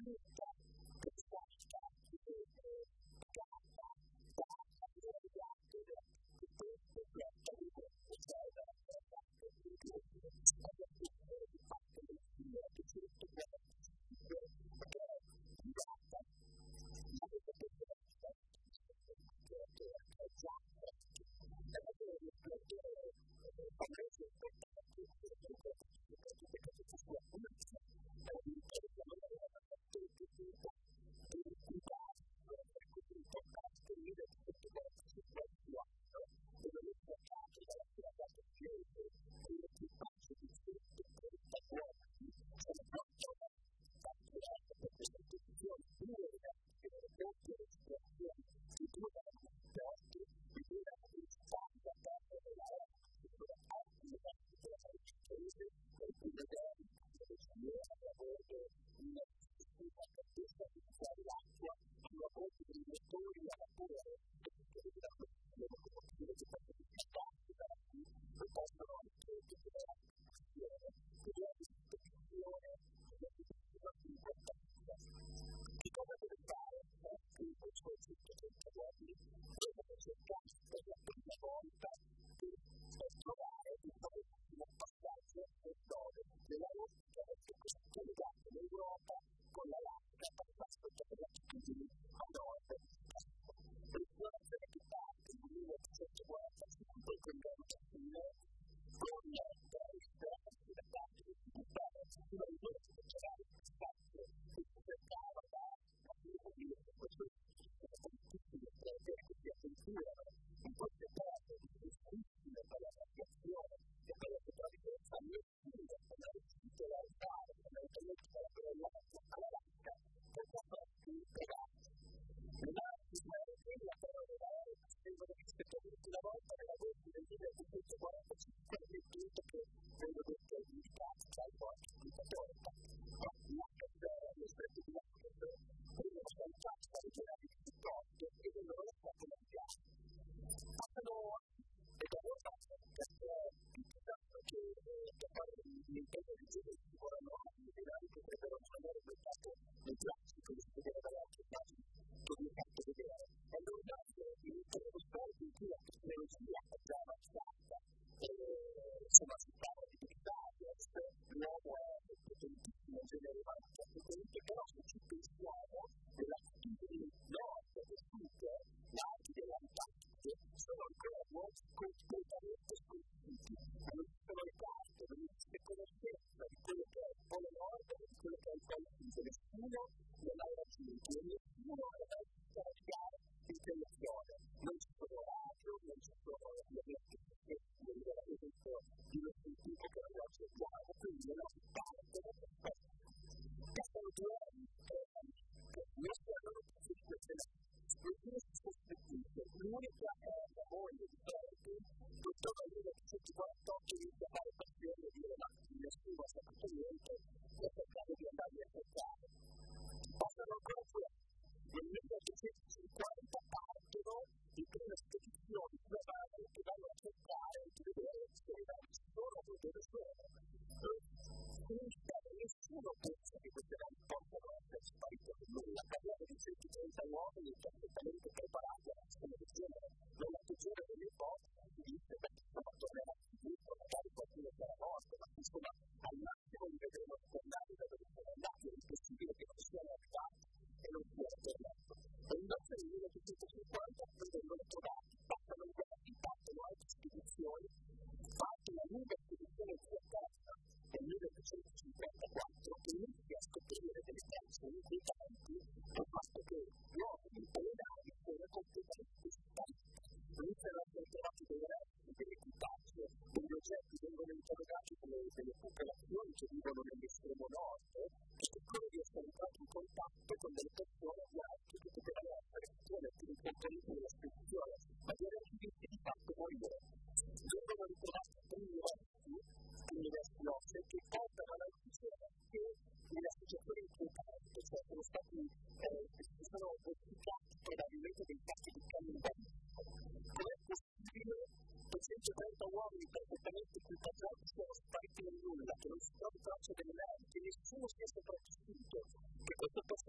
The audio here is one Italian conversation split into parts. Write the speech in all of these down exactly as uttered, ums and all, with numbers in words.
Nessuno si è sopravvissuto che questo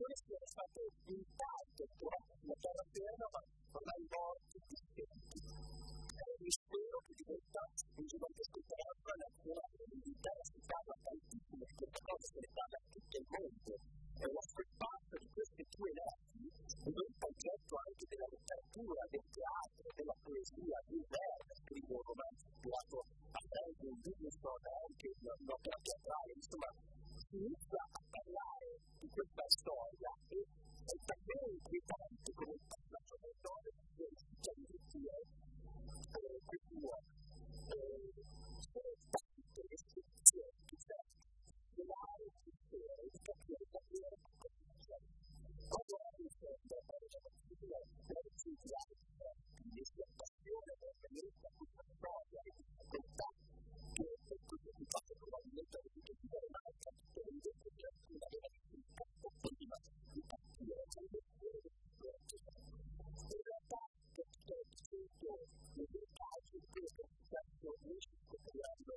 la storia e è davvero inquietante come il passaggio del nome di questi è questi uomini sono tante le istruzioni che servono di dare il pensiero e di capire davvero cosa succede. Quando la difende per la mattina per studiare quindi la passione per la questa storia e difficoltà che per questo si passa probabilmente a ripetere mai capito in questo tempo una vera difficoltà prima di partire con le sue in realtà questo è tutto nel caso in cui questo stesso riesce a scoprire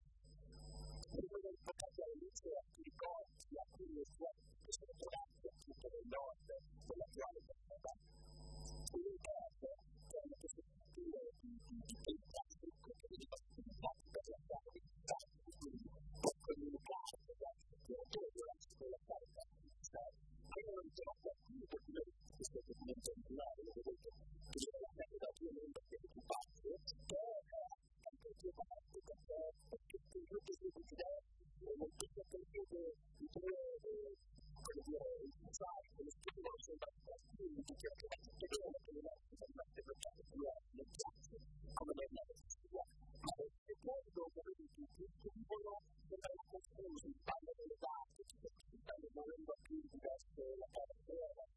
prima del toccato all'inizio di ricordi a cui le sue che sono trovate appunto nel nord dell'attuale Canada in caso come questo tipo di attività che veniva utilizzata per la sua vita quindi per comunicare con gli altri operatori durante quella fase che non sono appunto questo documento originale lo vedete che è la fase da due membri preoccupati che è anche più parte perché il gruppo di idee è molto più perché i due come dire il design quello studio non sono abbastanza unici che è tutto bene che non è totalmente bloccato più nel piazzo come noi abbiamo studiato ma se poi dopo vedete che scrivono sembrano confusi parlo delle date che stanno muovendo più diverse la parte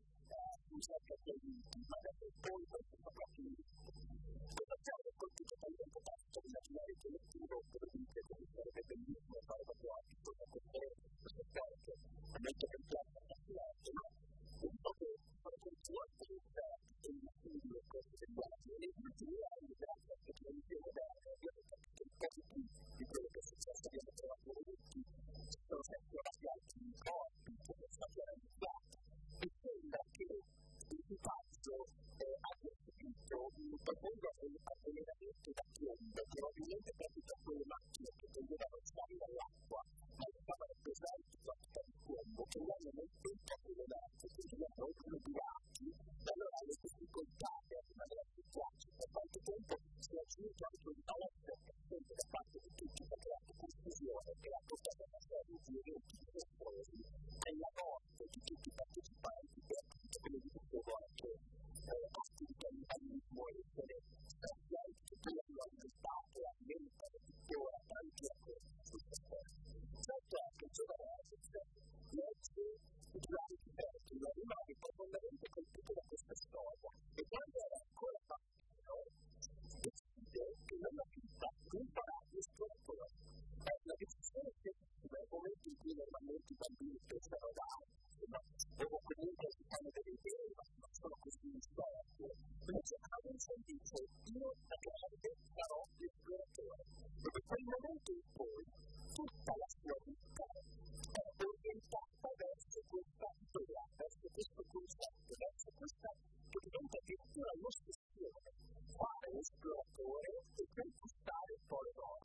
un certo di magari poi questo proprio cosa c'è un compito talmente tanto immaginare che l'attivo per dire che sarebbe bellissimo fare proprio anche cosa per questo parte momento che piace a piace ma un po' che fare continuamente che il studio questo che piace e l'idea è grazie a tecnologie moderne abbiamo capito un po' di più di quello che è successo abbiamo trovato tutti sono sempre trovati altri corpi che sono stati realizzati e sembra che il pazzo abbia subito un profondo avvelenamento da piombo probabilmente proprio da quelle macchine che tendevano a stare dall'acqua ma stavano pesanti quanto di piombo che hanno nel tempo avvelenati quindi li hanno oblungati e allora le difficoltà per rimanere efficaci per quanto tempo si è aggiunto anche un talento persistente da parte di tutti che ha creato confusione che ha portato a una serie di eventi disastrosi e la morte di tutti i partecipanti che appunto come vi dicevo anche atti di cannibalismo e essere stati anche che poi hanno aumentato e aumentano tuttora tanti a questo certo anche il giovane legge i grandi diversi non rimane profondamente colpito da questa storia e quando era ancora bambino decide che nella vita imparare l'esploratore è una decisione effettiva nel momento in cui normalmente i bambini pensano da o comunque si fanno delle idee ma non sono così storie invece Amundsen dice io da grande sarò l'esploratore e da quel momento in poi tutta la sua vita è orientata verso questa idea verso questo concetto verso questa che diventa addirittura l'ossessione fare l'esploratore e conquistare poi l'oro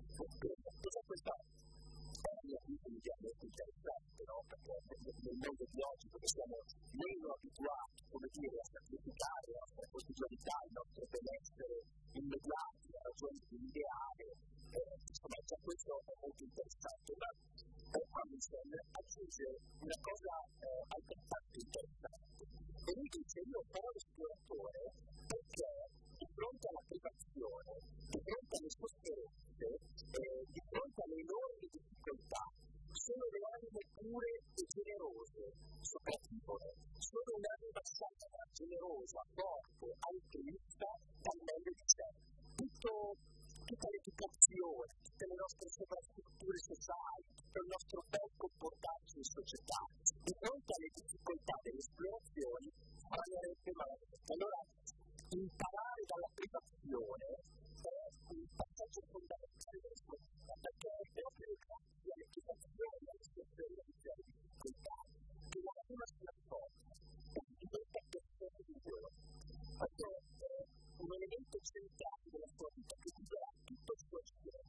cosa questa è la mia vita molto interessante no? Perché nel mondo di oggi dove siamo meno abituati come dire a sacrificare la nostra quotidianità il nostro benessere immediati a ragioni di un ideale eh, insomma già questo è molto interessante ma Amundsen aggiunge una cosa eh, altrettanto interessante e lui dice io farò l'esploratore perché di fronte alla privazione di fronte alle sofferenze eh, di fronte alle enormi difficoltà sono le anime pure e generose sopravvivono sono un'anima sana, generosa, forte, altruista dal meglio di sé tutto tutta l'educazione, tutte le nostre sovrastrutture sociali, tutto il nostro bel comportarci in società, di fronte alle difficoltà delle esplorazioni, farebbe male. Allora, imparare dalla privazione è un passaggio fondamentale della sua vita, perché è proprio grazie all'educazione e alle situazioni di difficoltà che la natura si raccolta e diventa persona migliore. Questo è un elemento centrale della sua vita che guiderà tutto il suo giro.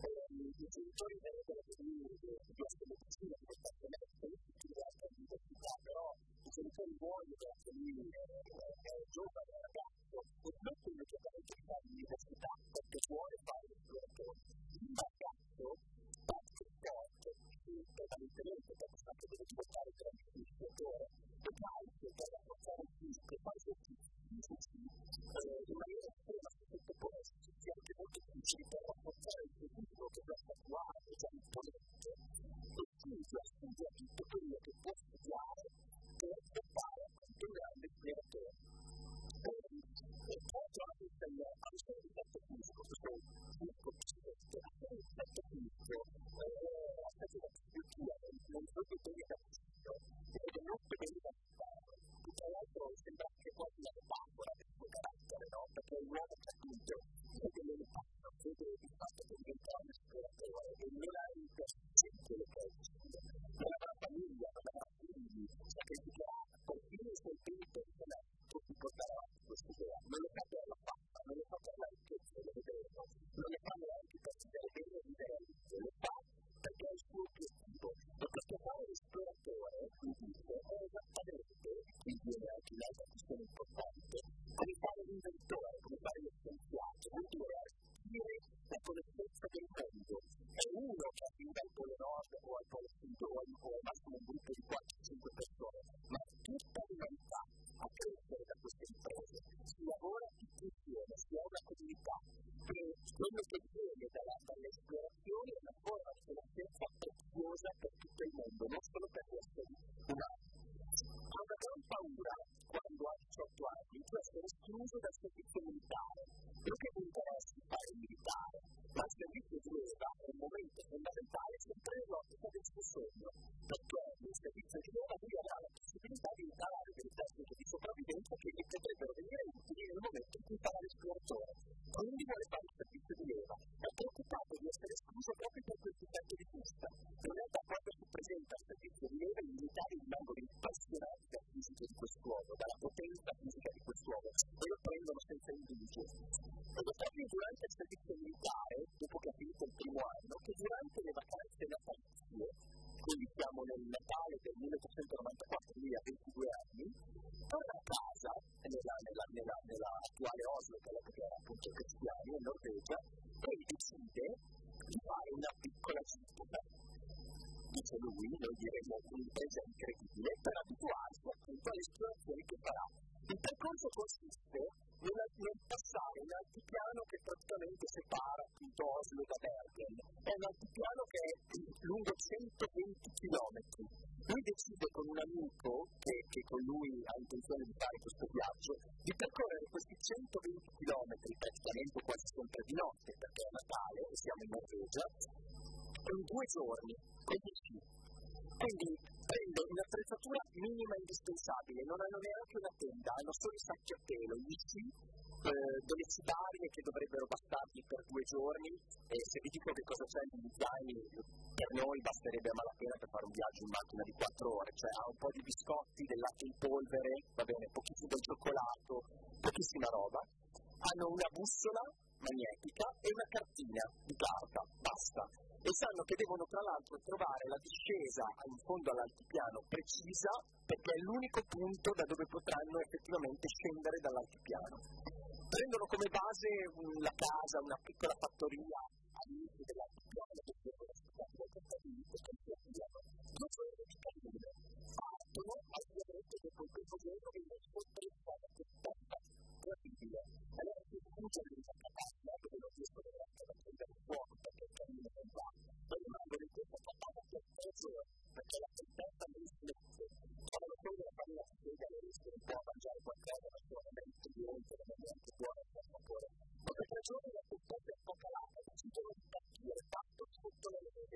I genitori vedono che lui studiasse medicina, che fatto medicina, tutti gli altri all'università, però i genitori vogliono che lui è giovane, è ragazzo, e non quello che deve fare all'università perché vuole fare l'esploratore. Il ragazzo parte forte, prevalentemente perché sa che deve diventare grandissimo, escluso dal servizio militare. Non che mi interessi fare il militare, ma il servizio di leva è un momento fondamentale sempre nell'ottica del suo sogno, perché nel servizio di leva lui avrà la possibilità di imparare delle tecniche di sopravvivenza che gli potrebbero venire utili nel momento in cui farà l'esploratore. Quindi vuole fare il servizio di leva, è preoccupato di essere escluso proprio per questo punto di vista. Non è da quando si presenta il servizio di leva, i militari rimangono impressionati dal fisico di quest'uomo, dalla potenza fisica di quest'uomo, e lo prendono senza indugio. Ed è proprio durante il servizio militare, dopo che ha finito il primo anno, che durante le vacanze natalizie, quindi siamo nel Natale del milleottocentonovantaquattro, lui ha ventidue anni, torna a casa, nella, nella, nella, nella attuale Oslo, che all'epoca era appunto cristiani, in Norvegia, e decide di fare una piccola visita. Dice lui, noi diremo un'impresa incredibile, per abituarsi appunto alle esplorazioni che farà. Il percorso consiste nel, nel passare un altipiano che praticamente separa appunto Oslo da Bergen. È un altipiano che è lungo centoventi chilometri. Lui decide con un amico che, che con lui ha intenzione di fare questo viaggio, di percorrere questi centoventi chilometri, praticamente quasi sempre di notte, perché è Natale e siamo in Norvegia, in due giorni, con gli sci. Quindi prendo un'attrezzatura minima indispensabile, non hanno neanche una tenda, hanno solo i sacchi a pelo, gli sci, eh, delle cibarie che dovrebbero bastargli per due giorni, e se vi dico che cosa c'è negli zaini, per noi basterebbe a malapena per fare un viaggio in macchina di quattro ore, cioè ha un po' di biscotti, del latte in polvere, va bene, pochissimo cioccolato, pochissima roba, hanno una bussola magnetica e una cartina di carta, basta. E sanno che devono tra l'altro trovare la discesa in fondo all'altipiano precisa, perché è l'unico punto da dove potranno effettivamente scendere dall'altipiano. Prendono come base la casa, una piccola fattoria all'inizio dell'altipiano, che devono stare da contadini che cambiano. Due giorni di cammino partono, ovviamente dopo il primo giorno vengono sorpresa da questa terribile. Allora si sfuggono in questa casa dove non riescono neanche a prendere il fuoco perché il cammino non va. Poi rimangono in questa casa per tre giorni perché la tempesta non smette. Trovano poi la famiglia si sveglia e riescono un po' a mangiare qualcosa, ma sono veramente violente, non è neanche buona il sapore. Dopo tre giorni la tempesta è un po' calata, decidono di partire, partono sotto la neve.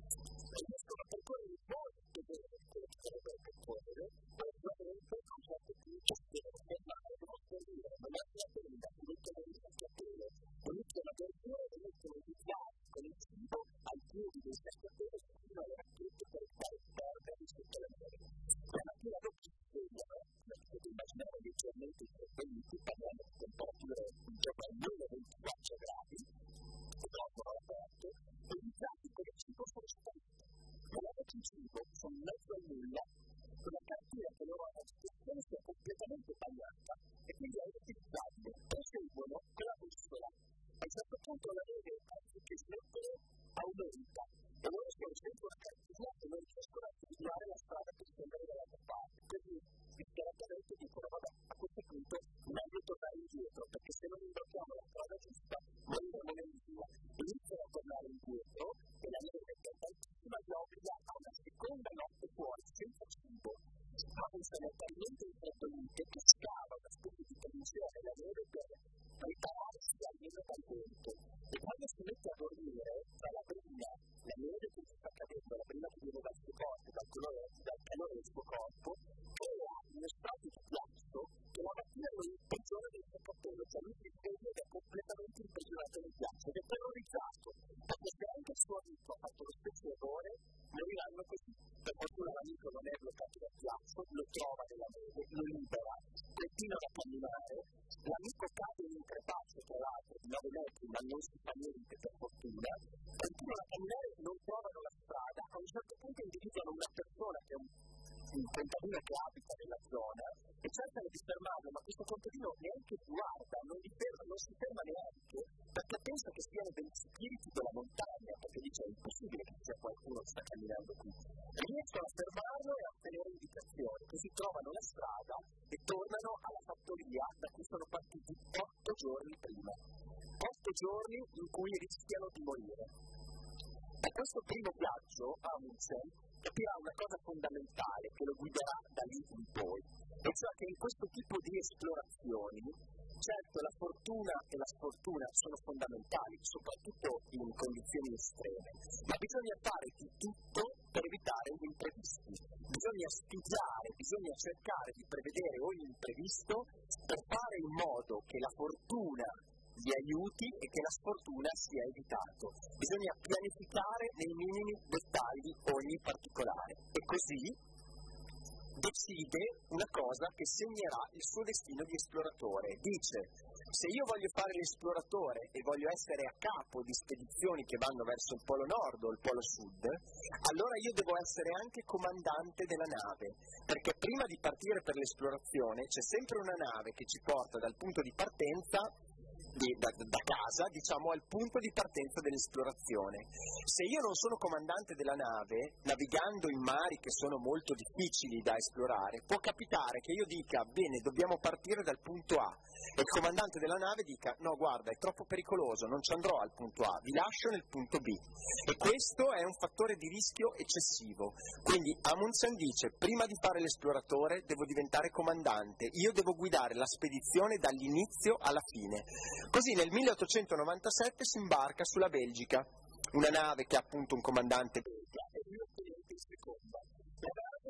E riescono a percorrere molto bene quello che dovrebbero percorrere, poi ovviamente a un certo punto si devono fermare, devono morire, non è la tenda, si mettono in sacchiapelo, iniziano a dormire e mettono i piani con il cibo ai piedi del sacchiapelo fino alle racchette per fare perdere sotto la neve. La mattina dopo si svegliano, potete immaginare leggermente intervenuti, parliamo di temperature intorno ai mille ventiquattro gradi, che trovano all'aperto, e i piatti con il cibo sono spariti. Non hanno più cibo, sono in mezzo al nulla, con la cartina che loro hanno a disposizione sia completamente tagliata e quindi è inutilizzabile. Proseguono con la bussola. A un certo punto la neve, anziché smettere, aumenta e loro sono senza una cartina e non riescono a individuare la strada per scendere dall'altra parte. Quindi disperatamente dicono vabbè, a questo punto meglio tornare indietro, perché se non imbrocchiamo la strada giusta moriremo nell'India. Iniziano a tornare indietro e la neve è tantissima li obbliga a una seconda notte fuori senza cibo, ma sono talmente infreddolite che scava una specie di tensione nella neve per prepararsi almeno dal vento. E quando si mette a dormire, tra la brina, la neve che si sta cadendo, la brina che viene dal suo corpo, dal calore, dal calore del suo corpo, crea uno strato di ghiaccio che la mattina lo imprigiona nel suo capello, cioè lui si sveglia ed è completamente imprigionato nel ghiaccio ed è terrorizzato, perché se anche il suo amico ha fatto lo stesso errore, moriranno così. Per fortuna l'amico non è bloccato dal ghiaccio, lo trova nella neve, lo libera, continuano a camminare, l'amico cade in un crepaccio tra l'altro di nove metri, ma non si fa niente per fortuna, continuano a camminare e non trovano la strada, a un certo punto individuano una persona che è un un contadino che abita nella zona e cercano di fermarlo, ma questo contadino neanche guarda, non, li ferma, non si ferma neanche perché pensa che siano degli spiriti della montagna, perché dice è impossibile che ci sia qualcuno che sta camminando qui. Riescono a fermarlo e a ottenere indicazioni, così trovano la strada e tornano alla fattoria da cui sono partiti otto giorni prima. Otto giorni in cui rischiano di morire. Da questo primo viaggio a Amundsen capirà una cosa fondamentale che lo guiderà da lì in poi, e cioè che in questo tipo di esplorazioni Certo, la fortuna e la sfortuna sono fondamentali, soprattutto in condizioni estreme, ma bisogna fare di tutto per evitare gli imprevisti. Bisogna studiare, bisogna cercare di prevedere ogni imprevisto per fare in modo che la fortuna gli aiuti e che la sfortuna sia evitato. Bisogna pianificare nei minimi dettagli ogni particolare e così decide una cosa che segnerà il suo destino di esploratore. Dice: se io voglio fare l'esploratore e voglio essere a capo di spedizioni che vanno verso il polo nord o il polo sud, allora io devo essere anche comandante della nave, perché prima di partire per l'esplorazione c'è sempre una nave che ci porta dal punto di partenza Di, da, da casa, diciamo, al punto di partenza dell'esplorazione. Se io non sono comandante della nave, navigando in mari che sono molto difficili da esplorare, può capitare che io dica: bene, dobbiamo partire dal punto A, e il comandante della nave dica: no, guarda, è troppo pericoloso, non ci andrò al punto A, vi lascio nel punto B. E questo è un fattore di rischio eccessivo. Quindi Amundsen dice: prima di fare l'esploratore devo diventare comandante, io devo guidare la spedizione dall'inizio alla fine. Così nel milleottocentonovantasette si imbarca sulla Belgica, una nave che ha appunto un comandante belga, e lui ottenente in seconda. La nave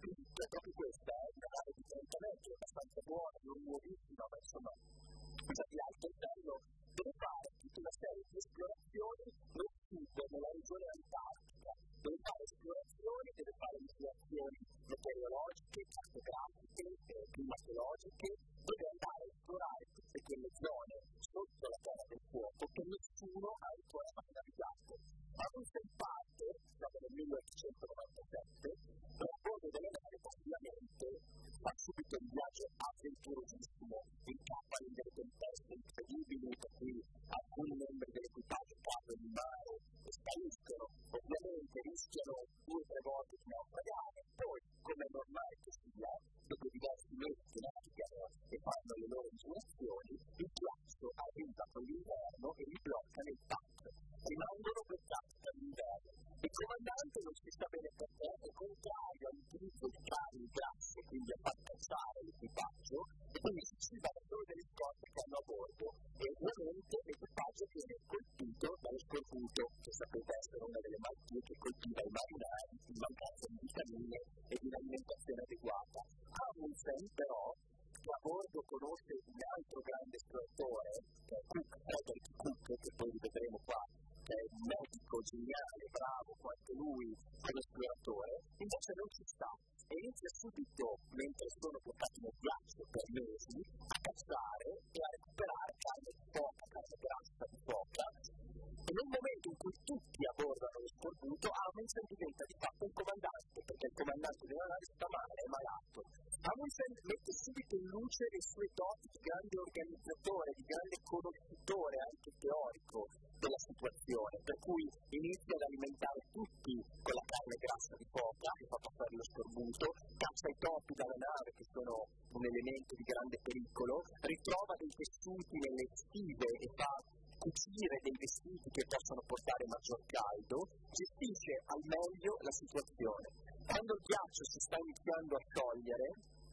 è proprio questa, è una nave di trenta metri, abbastanza buona, non nuovissima, ma insomma già di alto livello. Deve fare tutta una serie di esplorazioni nel sud, nella regione antartica. Deve fare esplorazioni, deve fare misurazioni meteorologiche, cartografiche, eh, climatologiche, deve andare a esplorare tutte quelle zone sotto la terra del fuoco che nessuno ha ancora mai navigato. Amundsen parte, siamo nel milleottocentonovantasette, e a bordo della nave possibilmente fa subito un viaggio avventurosissimo, incappa in delle tempeste incredibili, per cui alcuni membri dell'equipaggio cadono in mare e spariscono, ovviamente rischiano due o tre volte di naufragare, poi, come è normale che sia, dopo diversi mesi che navigano e fanno le loro misurazioni, il ghiaccio arriva con l'inverno e li blocca nel pack. Rimangono bloccati per l'inverno. Il comandante non si sa bene perché, è contrario all'utilizzo di carni grasse, quindi a far cacciare l'equipaggio, e quindi si ciba solo delle scorte che hanno a bordo, e ovviamente l'equipaggio viene colpito dallo scorbuto, che sapete essere una delle malattie che colpiva i marinai in mancanza di vitamine e di un'alimentazione adeguata. Amundsen però, che a bordo conosce un altro grande esploratore, che è Cook, Frederick Cook, che poi rivedremo qua, che è un medico geniale, bravo quanto lui come esploratore, invece non ci sta e inizia subito, mentre sono bloccati nel ghiaccio per mesi, a cacciare e a recuperare carne di foca, carne grassa di foca, e nel momento in cui tutti abbordano lo scorbuto, Amundsen diventa di fatto un comandante, perché il comandante della nave sta male, è malato. Amundsen mette subito in luce le sue doti di grande organizzatore, di grande conoscitore anche teorico della situazione, per cui inizia ad alimentare tutti con la carne grassa di foca che fa passare lo scorbuto, caccia i topi dalla nave che sono un elemento di grande pericolo, ritrova dei tessuti nelle stive e fa cucire dei vestiti che possono portare maggior caldo, gestisce al meglio la situazione. Quando il ghiaccio si sta iniziando a sciogliere,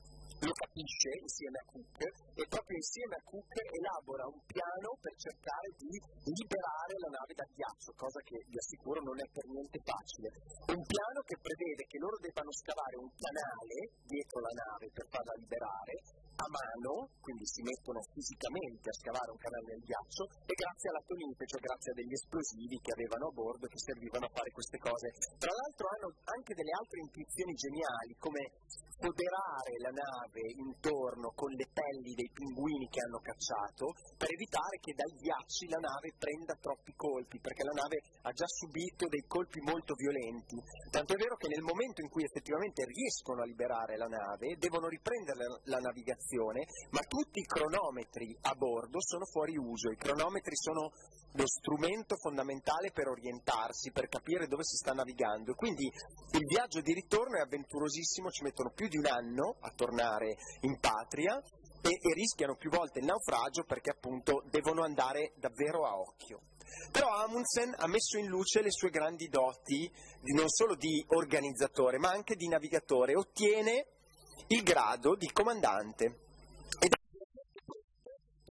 lo capisce insieme a Cook e proprio insieme a Cook elabora un piano per cercare di liberare la nave dal ghiaccio, cosa che vi assicuro non è per niente facile. Un piano che prevede che loro debbano scavare un canale dietro la nave per farla liberare a mano, quindi si mettono fisicamente a scavare un canale nel ghiaccio, e grazie alla tonite, cioè grazie a degli esplosivi che avevano a bordo che servivano a fare queste cose. Tra l'altro hanno anche delle altre intuizioni geniali, come foderare la nave intorno con le pelli dei pinguini che hanno cacciato per evitare che dai ghiacci la nave prenda troppi colpi, perché la nave ha già subito dei colpi molto violenti. Tanto è vero che nel momento in cui effettivamente riescono a liberare la nave, devono riprendere la navigazione, ma tutti i cronometri a bordo sono fuori uso. I cronometri sono lo strumento fondamentale per orientarsi, per capire dove si sta navigando. Quindi il viaggio di ritorno è avventurosissimo, ci mettono più di un anno a tornare in patria e, e rischiano più volte il naufragio perché appunto devono andare davvero a occhio. Però Amundsen ha messo in luce le sue grandi doti di, non solo di organizzatore ma anche di navigatore, ottiene il grado di comandante. Ed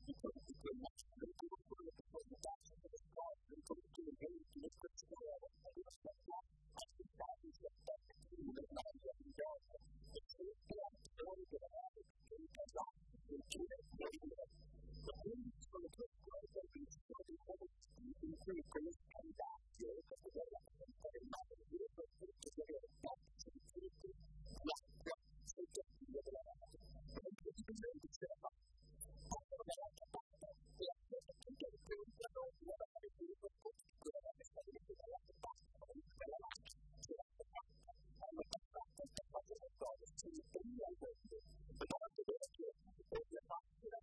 di quella del gruppo delle profondità delle scuole, del gruppo dei venti, le persone di una certa attività di certezza, di una via di gioco, e sempre attori della radio, che in casa, del chiede, del dire. E quindi sono due scuole per cui ci sono dei modelli in cui quelle candidati, e questo è la presentazione del mare, di dire per tutti, di avere tanti sentiti, l'acqua, soggettiva della radio. E incredibilmente ce la fa. Quando dall'altra parte, e a questo punto di vista, non si va a fare più per tutti, quella che sta vedendo dall'altra parte, ma non quella macchina, ce l'ha fatta, hanno passato, per fare le cose, ci impegna al mondo. E poi anche vedere che questa macchina,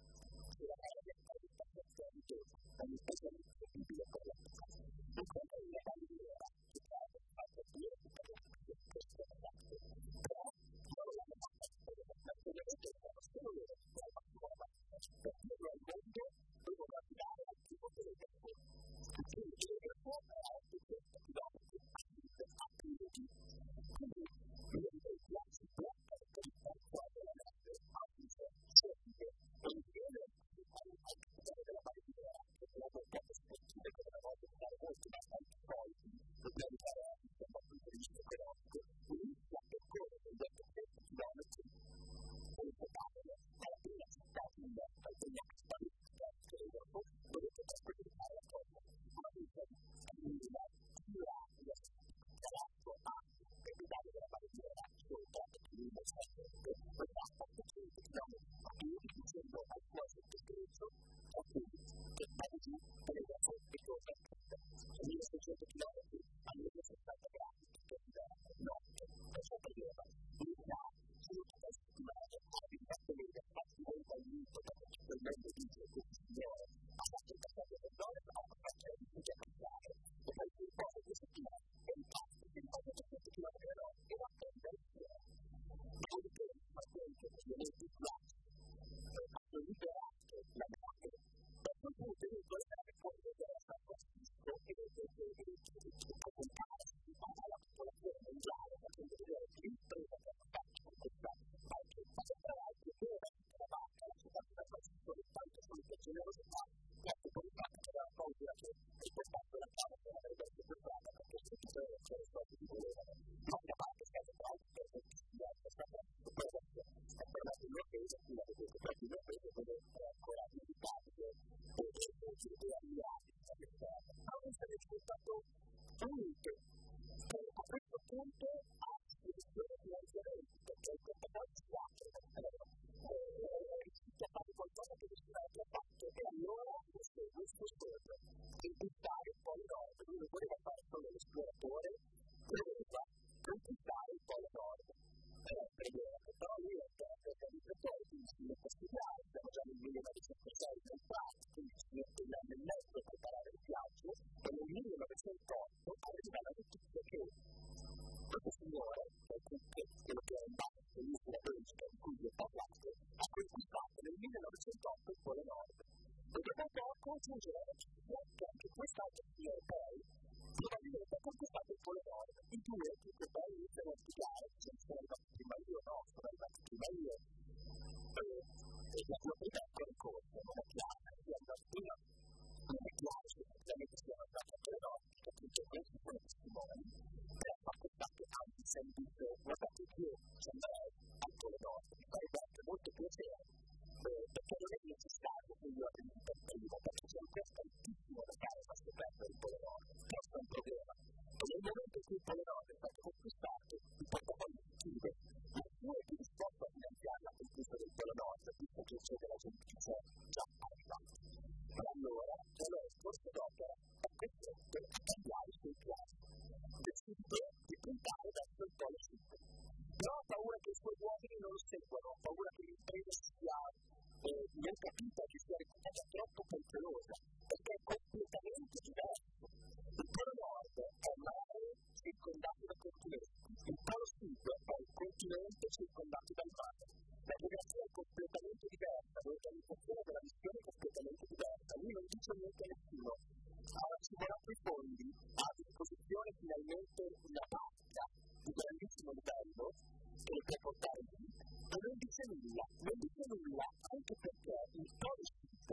se la fare del paese, per questo di tutto, ogni specialista è più per la cosa. E questa è la maniera che cade, fatto più per la cosa, questo è la cosa. Però, non la cosa, naturalmente, sono solo loro, la cosa, perché nel mondo devo guardare al tipo delle persone. Quindi, le persone hanno questo chilometri, a piedi. Quindi, io mi piace bloccare per il tempo della mente, anche se sempre, e insieme all'attività della barriera, che è la volta perspettiva che una volta fare molto bastante soldi, dobbiamo fare anche dal punto di vista economico, inizia a percorrere degli ottocento chilometri per portarlo alla prima città di Metta, degli acquistalistica, che è dopo, dovete sperimentare la cosa. Ma dice, cammina, gira, tra l'altro anche per guidare della barriera, soltanto che lui non sa niente, per la ottocento chilometri, a piedi dicendo al suo sottoscritto, a cui, che oggi, per il suo piccolo scritta, milleseicento chilometri a millesettanta gradi, che è notte, per sua barriera, lui ha subito da settimane, ha vinto le fatti molto aiuto, perché quel mondo dice che il Signore ha fatto il passaggio del nord, ha fatto il rifuggio a passare, e poi il poco di settimane, e il passo di ottocento chilometri a nord, e la prende il Signore. Dopodiché, ma sempre, che è più classico, hanno liberato la mente, per cui punto io vorrei dare fuori della San Francisco e raccontare alla popolazione mondiale, facendo vedere l'impresa che hanno fatto con questa anche tra l'altro che era la banca, la città di San Francisco, che tanto sono per generosità, l'altro politico che era paura che è portato la casa che avrebbe detto per strada, perché se ci sono c'è le cose che volevano. Ma da parte è stato tra l'altro per tutti, è stato per esempio, è tornato in Norvegia, quindi avete detto che in Norvegia dove è ancora militare, che è due alleati, ma non si è risultato unico, che a questo punto ha a disposizione finanziamenti, perché il competenza è quattro, è riuscito a fare qualcosa che nessuno altro ha fatto, e allora questo è questo scopo, conquistare il Polo Nord, lui non voleva fare solo l'esploratore, voleva conquistare il Polo Nord. Però lui è stato organizzatore, quindi si mette a studiare, siamo già nel millenovecentosei nel parco, quindi si mette un anno e mezzo a preparare il viaggio, e nel millenovecentotto arriva la notizia che questo signore, quello che è in basso, l'ultima Belgica di cui vi ho parlato, ha conquistato nel millenovecentotto il Polo Nord. E dopo poco giunge la notizia che anche quest'altro signore poi probabilmente ha conquistato il Polo Nord. I due, che poi iniziano a studiare, se sono arrivati prima io, no, sono arrivati prima io, e la sua vita è ancora in corso, non è chiaro, è andato prima, non è chiaro se effettivamente siano andati al Polo Nord, perché appunto questi sono testimoni, e ha fatto tanto tanti sentito, guardate io, ci andrei al Polo Nord, mi farebbe anche molto piacere, perché non è necessario che io arrivi per primo, perché c'è un costo altissimo da fare per scoperta del Polo Nord, questo è un problema. E nel momento in cui il Polo Nord è stato conquistato, il portafoglio si chiude, ma tu è più disposto a finanziare la conquista del Polo Nord, visto che c'è della gente che c'è già arrivata. E allora, allora il corso d'opera è costretto a cambiare i suoi piani, decide di puntare verso il Polo Sud. Però ha paura che i suoi uomini non lo seguano, ha paura che l'impresa sia eh, non capita, che sia reputata troppo pericolosa, perché è completamente diverso. Il Polo Nord è mare circondato da continenti, il Polo Sud è il continente circondato dal mare. La geografia è completamente diversa, l'organizzazione della missione è completamente diversa, lui non dice niente a nessuno. Allora ci vorranno i fondi, ha a disposizione finalmente una banca di grandissimo livello che lo può portare lì, e non dice nulla, non dice nulla anche perché il Polo Sud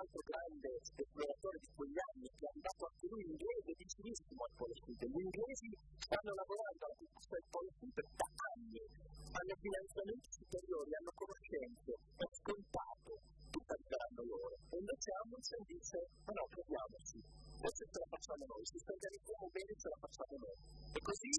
altro grande esploratore di quegli anni, che è arrivato anche lui inglese, vicinissimo al Polo Sud. Gli inglesi stanno lavorando alla conquista del Polo Sud da anni, hanno finanziamenti superiori, hanno conoscenze, è scontato, tutto arriveranno loro. E invece Amundsen dice, ma no, proviamoci, forse ce la facciamo noi, se ci organizziamo bene ce la facciamo noi. E così,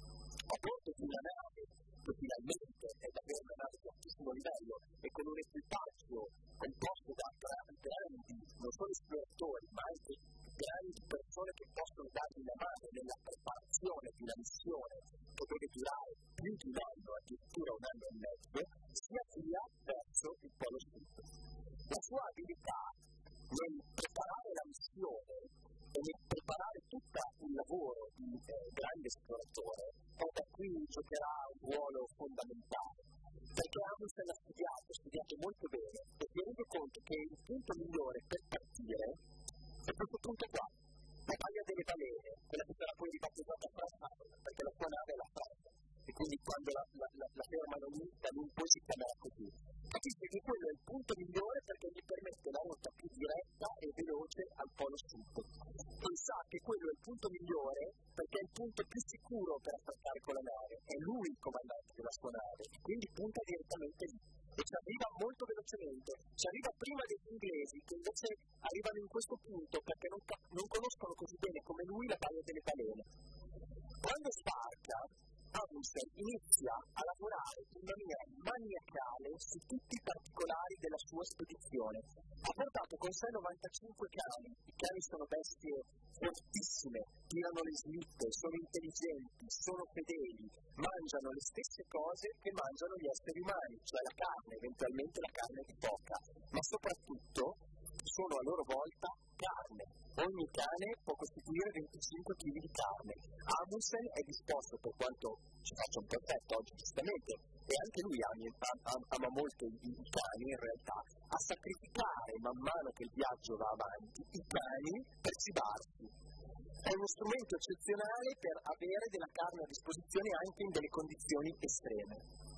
a bordo di una nave, che finalmente è davvero una nave di altissimo livello e con un equipaggio composto da grandi, non solo esploratori, ma anche grandi persone che possono dargli una mano nella preparazione di una missione che deve durare più di un anno, addirittura un anno e mezzo, si avvia verso il Polo Sud. La sua abilità nel preparare la missione e nel preparare tutto il lavoro di eh, grande esploratore è da qui giocherà un ruolo fondamentale, perché Amundsen ha studiato, ha studiato molto bene e si è reso conto che il punto migliore per partire è questo punto qua, la Baia delle Balene, quella che sarà poi ribattezzata Franza, perché la sua nave è la Franza, e quindi quando la, la, la, la fermano lì, da lui poi si chiamerà così. Capisce che quello è il punto migliore perché gli permette la rotta più diretta e veloce al Polo Sud. E sa che quello è il punto migliore perché è il punto più sicuro per attaccare con la nave, è lui il comandante della sua nave, quindi punta direttamente lì. E ci arriva molto velocemente, ci arriva prima degli inglesi che invece arrivano in questo punto perché non, non conoscono così bene come lui la Baia delle Balene. Quando sbarca, Amundsen inizia a lavorare in maniera maniacale su tutti i particolari della sua spedizione. Ha portato con sé novantacinque cani, i cani sono bestie fortissime, tirano le slitte, sono intelligenti, sono fedeli, mangiano le stesse cose che mangiano gli esseri umani, cioè la carne, eventualmente la carne di foca, ma soprattutto sono a loro volta carne. Ogni cane può costituire venticinque chili di carne. Amundsen è disposto, per quanto ci faccia un perfetto oggi giustamente, e anche lui ama, ama molto i, i cani in realtà, a sacrificare man mano che il viaggio va avanti i cani per cibarsi. È uno strumento eccezionale per avere della carne a disposizione anche in delle condizioni estreme.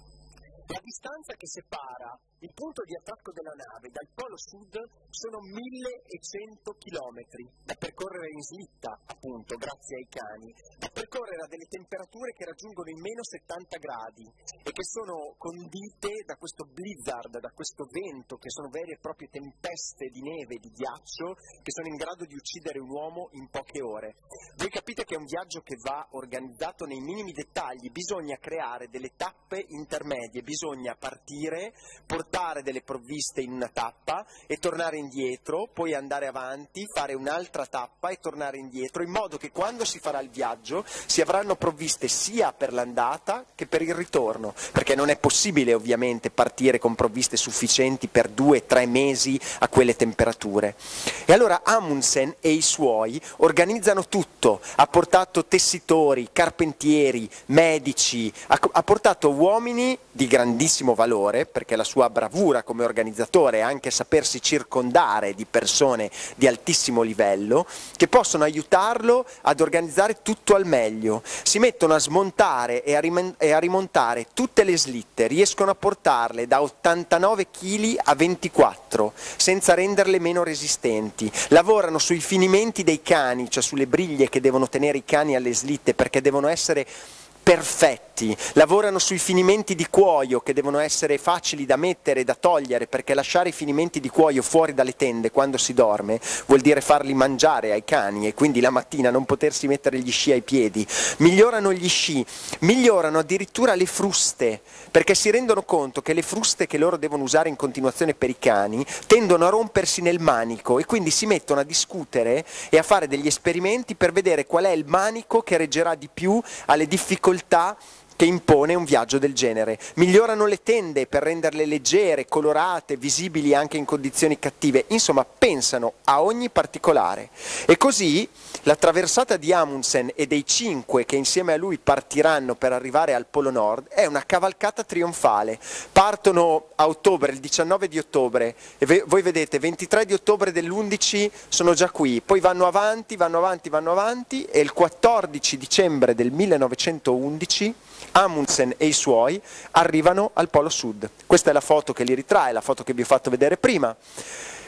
La distanza che separa il punto di attacco della nave dal Polo Sud sono millecento chilometri da percorrere in slitta, appunto, grazie ai cani, da percorrere a delle temperature che raggiungono i meno settanta gradi e che sono condite da questo blizzard, da questo vento, che sono vere e proprie tempeste di neve, di ghiaccio, che sono in grado di uccidere un uomo in poche ore. Voi capite che è un viaggio che va organizzato nei minimi dettagli, bisogna creare delle tappe intermedie, bisogna partire, portare delle provviste in una tappa e tornare indietro, poi andare avanti, fare un'altra tappa e tornare indietro, in modo che quando si farà il viaggio si avranno provviste sia per l'andata che per il ritorno, perché non è possibile ovviamente partire con provviste sufficienti per due o tre mesi a quelle temperature. E allora Amundsen e i suoi organizzano tutto, ha portato tessitori, carpentieri, medici, ha, ha portato uomini di grandissimo valore, perché la sua bravura come organizzatore è anche sapersi circondare di persone di altissimo livello che possono aiutarlo ad organizzare tutto al meglio. Si mettono a smontare e a, e a rimontare tutte le slitte, riescono a portarle da ottantanove chili a ventiquattro senza renderle meno resistenti. Lavorano sui finimenti dei cani, cioè sulle briglie che devono tenere i cani alle slitte, perché devono essere perfetti, lavorano sui finimenti di cuoio che devono essere facili da mettere e da togliere, perché lasciare i finimenti di cuoio fuori dalle tende quando si dorme vuol dire farli mangiare ai cani e quindi la mattina non potersi mettere gli sci ai piedi. Migliorano gli sci, migliorano addirittura le fruste, perché si rendono conto che le fruste che loro devono usare in continuazione per i cani tendono a rompersi nel manico e quindi si mettono a discutere e a fare degli esperimenti per vedere qual è il manico che reggerà di più alle difficoltà che impone un viaggio del genere. Migliorano le tende per renderle leggere, colorate, visibili anche in condizioni cattive. Insomma, pensano a ogni particolare. E così la traversata di Amundsen e dei cinque che insieme a lui partiranno per arrivare al Polo Nord è una cavalcata trionfale. Partono a ottobre, il diciannove di ottobre, e voi vedete, ventitré di ottobre dell'undici sono già qui, poi vanno avanti, vanno avanti, vanno avanti, e il quattordici dicembre del millenovecentoundici Amundsen e i suoi arrivano al Polo Sud. Questa è la foto che li ritrae, la foto che vi ho fatto vedere prima.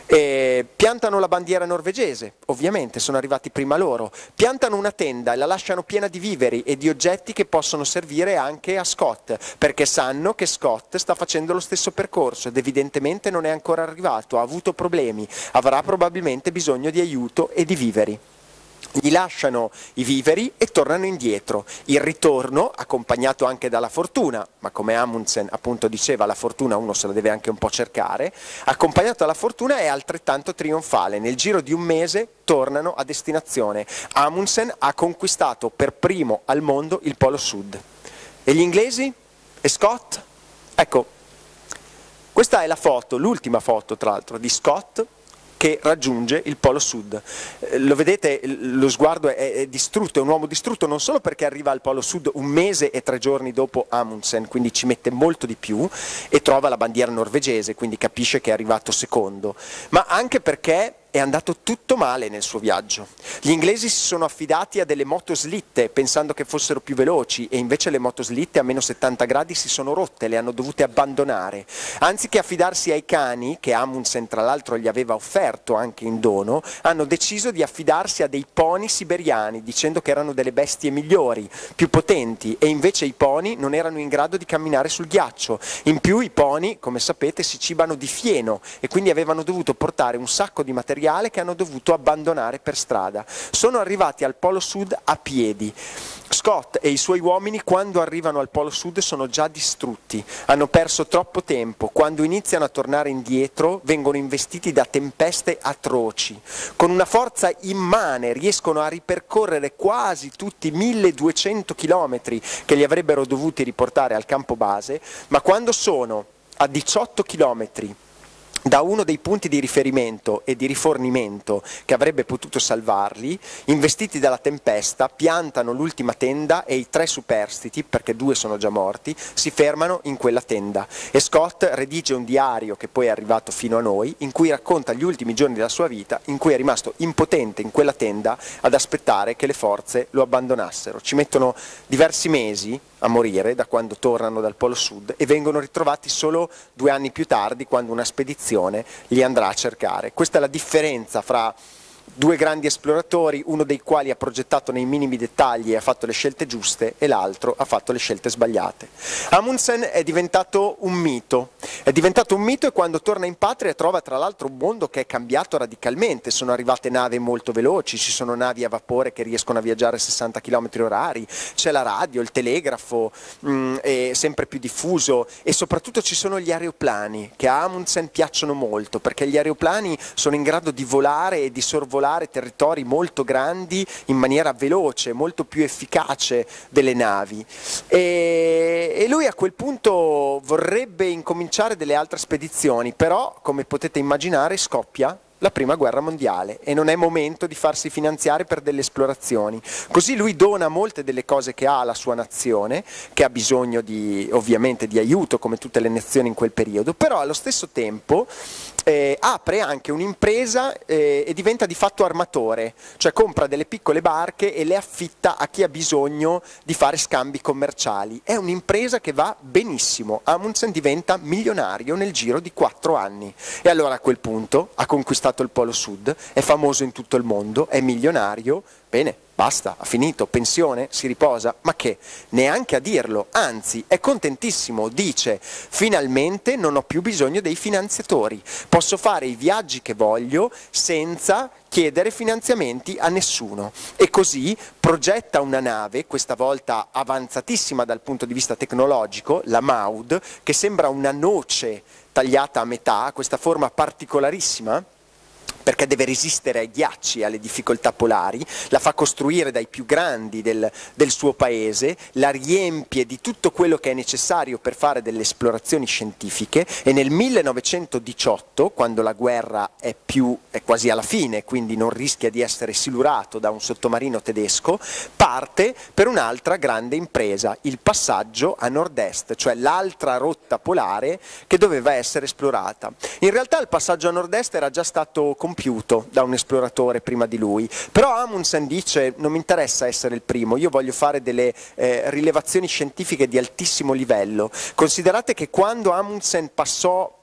E piantano la bandiera norvegese, ovviamente, sono arrivati prima loro. Piantano una tenda e la lasciano piena di viveri e di oggetti che possono servire anche a Scott, perché sanno che Scott sta facendo lo stesso percorso ed evidentemente non è ancora arrivato, ha avuto problemi, avrà probabilmente bisogno di aiuto e di viveri. Gli lasciano i viveri e tornano indietro. Il ritorno, accompagnato anche dalla fortuna, ma come Amundsen appunto diceva, la fortuna uno se la deve anche un po' cercare, accompagnato dalla fortuna è altrettanto trionfale. Nel giro di un mese tornano a destinazione. Amundsen ha conquistato per primo al mondo il Polo Sud. E gli inglesi? E Scott? Ecco, questa è la foto, l'ultima foto tra l'altro, di Scott che raggiunge il Polo Sud. Eh, lo vedete, lo sguardo è, è distrutto, è un uomo distrutto non solo perché arriva al Polo Sud un mese e tre giorni dopo Amundsen, quindi ci mette molto di più e trova la bandiera norvegese, quindi capisce che è arrivato secondo, ma anche perché è andato tutto male nel suo viaggio. Gli inglesi si sono affidati a delle motoslitte pensando che fossero più veloci e invece le motoslitte a meno settanta gradi si sono rotte, le hanno dovute abbandonare. Anziché affidarsi ai cani, che Amundsen tra l'altro gli aveva offerto anche in dono, hanno deciso di affidarsi a dei pony siberiani dicendo che erano delle bestie migliori, più potenti, e invece i pony non erano in grado di camminare sul ghiaccio. In più i pony, come sapete, si cibano di fieno e quindi avevano dovuto portare un sacco di materiale che hanno dovuto abbandonare per strada. Sono arrivati al Polo Sud a piedi. Scott e i suoi uomini quando arrivano al Polo Sud sono già distrutti, hanno perso troppo tempo, quando iniziano a tornare indietro vengono investiti da tempeste atroci. Con una forza immane riescono a ripercorrere quasi tutti i milleduecento chilometri che li avrebbero dovuti riportare al campo base, ma quando sono a diciotto chilometri da uno dei punti di riferimento e di rifornimento che avrebbe potuto salvarli, investiti dalla tempesta, piantano l'ultima tenda e i tre superstiti, perché due sono già morti, si fermano in quella tenda. E Scott redige un diario che poi è arrivato fino a noi, in cui racconta gli ultimi giorni della sua vita, in cui è rimasto impotente in quella tenda ad aspettare che le forze lo abbandonassero. Ci mettono diversi mesi a morire da quando tornano dal Polo Sud e vengono ritrovati solo due anni più tardi, quando una spedizione li andrà a cercare. Questa è la differenza fra due grandi esploratori, uno dei quali ha progettato nei minimi dettagli e ha fatto le scelte giuste e l'altro ha fatto le scelte sbagliate. Amundsen è diventato un mito, è diventato un mito e quando torna in patria trova tra l'altro un mondo che è cambiato radicalmente, sono arrivate navi molto veloci, ci sono navi a vapore che riescono a viaggiare a sessanta chilometri orari, c'è la radio, il telegrafo mh, è sempre più diffuso e soprattutto ci sono gli aeroplani che a Amundsen piacciono molto perché gli aeroplani sono in grado di volare e di sorvolare territori molto grandi in maniera veloce, molto più efficace delle navi e, e lui a quel punto vorrebbe incominciare delle altre spedizioni, però come potete immaginare scoppia la prima guerra mondiale e non è momento di farsi finanziare per delle esplorazioni. Così lui dona molte delle cose che ha alla sua nazione, che ha bisogno di, ovviamente di aiuto come tutte le nazioni in quel periodo, però allo stesso tempo eh, apre anche un'impresa eh, e diventa di fatto armatore, cioè compra delle piccole barche e le affitta a chi ha bisogno di fare scambi commerciali. È un'impresa che va benissimo, Amundsen diventa milionario nel giro di quattro anni e allora a quel punto ha conquistato il Polo Sud, è famoso in tutto il mondo, è milionario, bene, basta, ha finito, pensione, si riposa, ma che? Neanche a dirlo, anzi è contentissimo, dice finalmente non ho più bisogno dei finanziatori, posso fare i viaggi che voglio senza chiedere finanziamenti a nessuno e così progetta una nave, questa volta avanzatissima dal punto di vista tecnologico, la Maud, che sembra una noce tagliata a metà, questa forma particolarissima, perché deve resistere ai ghiacci, alle difficoltà polari, la fa costruire dai più grandi del, del suo paese, la riempie di tutto quello che è necessario per fare delle esplorazioni scientifiche e nel millenovecentodiciotto, quando la guerra è, più, è quasi alla fine, quindi non rischia di essere silurato da un sottomarino tedesco, parte per un'altra grande impresa, il passaggio a nord-est, cioè l'altra rotta polare che doveva essere esplorata. In realtà il passaggio a nord-est era già stato compiuto da un esploratore prima di lui, però Amundsen dice non mi interessa essere il primo, io voglio fare delle eh, rilevazioni scientifiche di altissimo livello. Considerate che quando Amundsen passò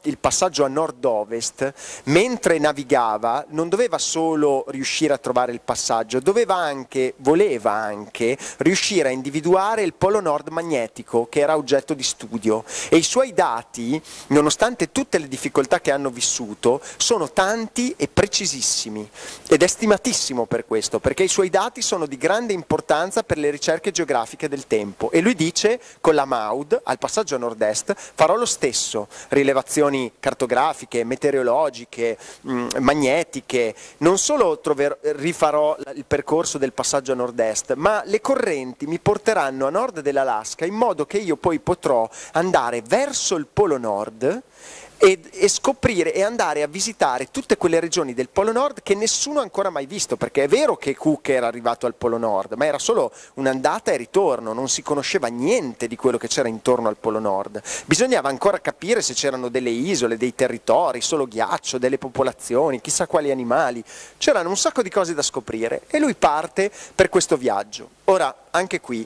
il passaggio a nord-ovest, mentre navigava non doveva solo riuscire a trovare il passaggio, doveva anche, voleva anche riuscire a individuare il polo nord magnetico, che era oggetto di studio, e i suoi dati, nonostante tutte le difficoltà che hanno vissuto, sono tanti e precisissimi, ed è stimatissimo per questo, perché i suoi dati sono di grande importanza per le ricerche geografiche del tempo, e lui dice con la M A U D al passaggio a nord-est farò lo stesso, rilevazioni cartografiche, meteorologiche, mh, magnetiche, non solo trover, rifarò il percorso del passaggio a nord-est, ma le correnti mi porteranno a nord dell'Alaska in modo che io poi potrò andare verso il polo nord e, e scoprire e andare a visitare tutte quelle regioni del Polo Nord che nessuno ha ancora mai visto, perché è vero che Cook era arrivato al Polo Nord, ma era solo un'andata e ritorno, non si conosceva niente di quello che c'era intorno al Polo Nord. Bisognava ancora capire se c'erano delle isole, dei territori, solo ghiaccio, delle popolazioni, chissà quali animali. C'erano un sacco di cose da scoprire e lui parte per questo viaggio. Ora, anche qui,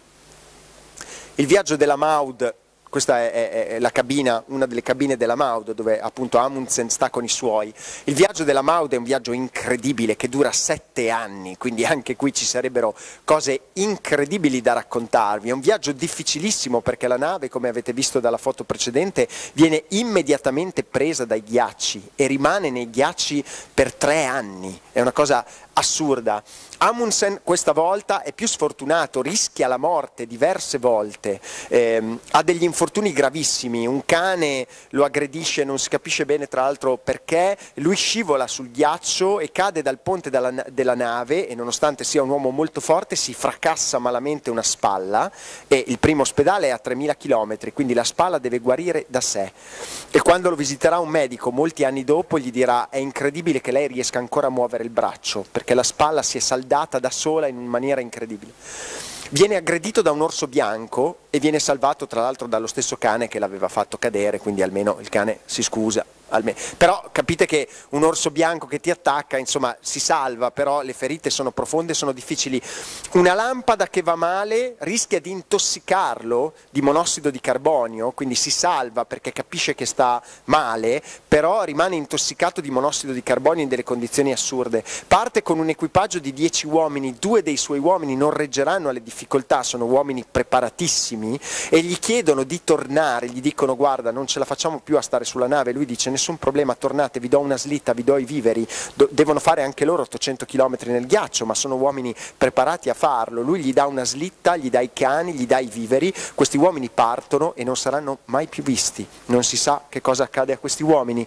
il viaggio della M A U D, questa è, è, è la cabina, una delle cabine della M A U D, dove appunto Amundsen sta con i suoi. Il viaggio della M A U D è un viaggio incredibile che dura sette anni, quindi anche qui ci sarebbero cose incredibili da raccontarvi. È un viaggio difficilissimo perché la nave, come avete visto dalla foto precedente, viene immediatamente presa dai ghiacci e rimane nei ghiacci per tre anni. È una cosa assurda. Amundsen questa volta è più sfortunato, rischia la morte diverse volte, ehm, ha degli infortuni gravissimi, un cane lo aggredisce, non si capisce bene tra l'altro perché, lui scivola sul ghiaccio e cade dal ponte della, della nave e nonostante sia un uomo molto forte si fracassa malamente una spalla e il primo ospedale è a tremila chilometri, quindi la spalla deve guarire da sé e quando lo visiterà un medico molti anni dopo gli dirà è incredibile che lei riesca ancora a muovere il braccio perché la spalla si è saldata da sola in maniera incredibile. Viene aggredito da un orso bianco e viene salvato tra l'altro dallo stesso cane che l'aveva fatto cadere, quindi almeno il cane si scusa. Almeno. Però capite che un orso bianco che ti attacca, insomma, si salva, però le ferite sono profonde, sono difficili. Una lampada che va male rischia di intossicarlo di monossido di carbonio, quindi si salva perché capisce che sta male, però rimane intossicato di monossido di carbonio in delle condizioni assurde. Parte con un equipaggio di dieci uomini, due dei suoi uomini non reggeranno alle difficoltà, sono uomini preparatissimi e gli chiedono di tornare, gli dicono guarda non ce la facciamo più a stare sulla nave, lui dice nessun problema, tornate, vi do una slitta, vi do i viveri, Do- devono fare anche loro ottocento chilometri nel ghiaccio, ma sono uomini preparati a farlo, lui gli dà una slitta, gli dà i cani, gli dà i viveri, questi uomini partono e non saranno mai più visti, non si sa che cosa accade a questi uomini.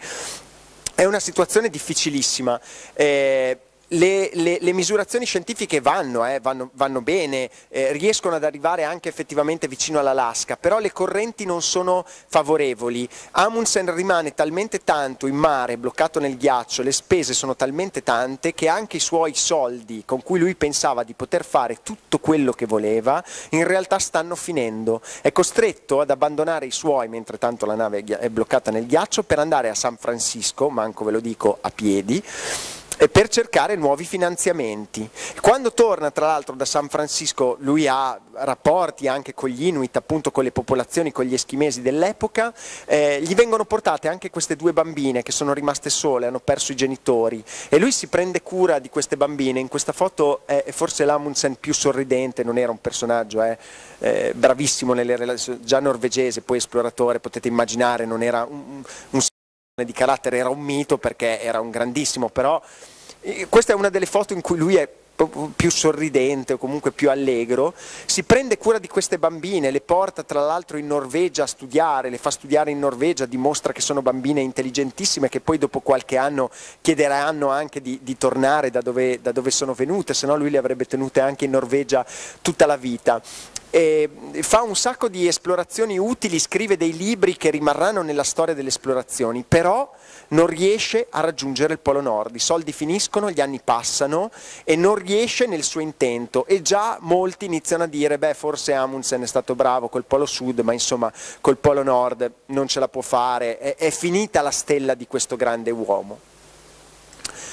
È una situazione difficilissima. Eh, Le, le, le misurazioni scientifiche vanno, eh, vanno, vanno bene, eh, riescono ad arrivare anche effettivamente vicino all'Alaska, però le correnti non sono favorevoli. Amundsen rimane talmente tanto in mare, bloccato nel ghiaccio, le spese sono talmente tante che anche i suoi soldi con cui lui pensava di poter fare tutto quello che voleva, in realtà stanno finendo. È costretto ad abbandonare i suoi, mentre tanto la nave è bloccata nel ghiaccio, per andare a San Francisco, manco ve lo dico, a piedi, per cercare nuovi finanziamenti. Quando torna tra l'altro da San Francisco lui ha rapporti anche con gli Inuit, appunto con le popolazioni, con gli eschimesi dell'epoca, eh, gli vengono portate anche queste due bambine che sono rimaste sole, hanno perso i genitori e lui si prende cura di queste bambine. In questa foto è forse l'Amundsen più sorridente, non era un personaggio, eh, eh, bravissimo nelle relazioni, già norvegese, poi esploratore, potete immaginare, non era un, un di carattere, era un mito perché era un grandissimo, però eh, questa è una delle foto in cui lui è più sorridente o comunque più allegro, si prende cura di queste bambine, le porta tra l'altro in Norvegia a studiare, le fa studiare in Norvegia, dimostra che sono bambine intelligentissime che poi dopo qualche anno chiederanno anche di, di tornare da dove, da dove sono venute, se no lui le avrebbe tenute anche in Norvegia tutta la vita. E fa un sacco di esplorazioni utili, scrive dei libri che rimarranno nella storia delle esplorazioni, però non riesce a raggiungere il Polo Nord, i soldi finiscono, gli anni passano e non riesce nel suo intento e già molti iniziano a dire beh forse Amundsen è stato bravo col Polo Sud ma insomma col Polo Nord non ce la può fare, è, è finita la stella di questo grande uomo.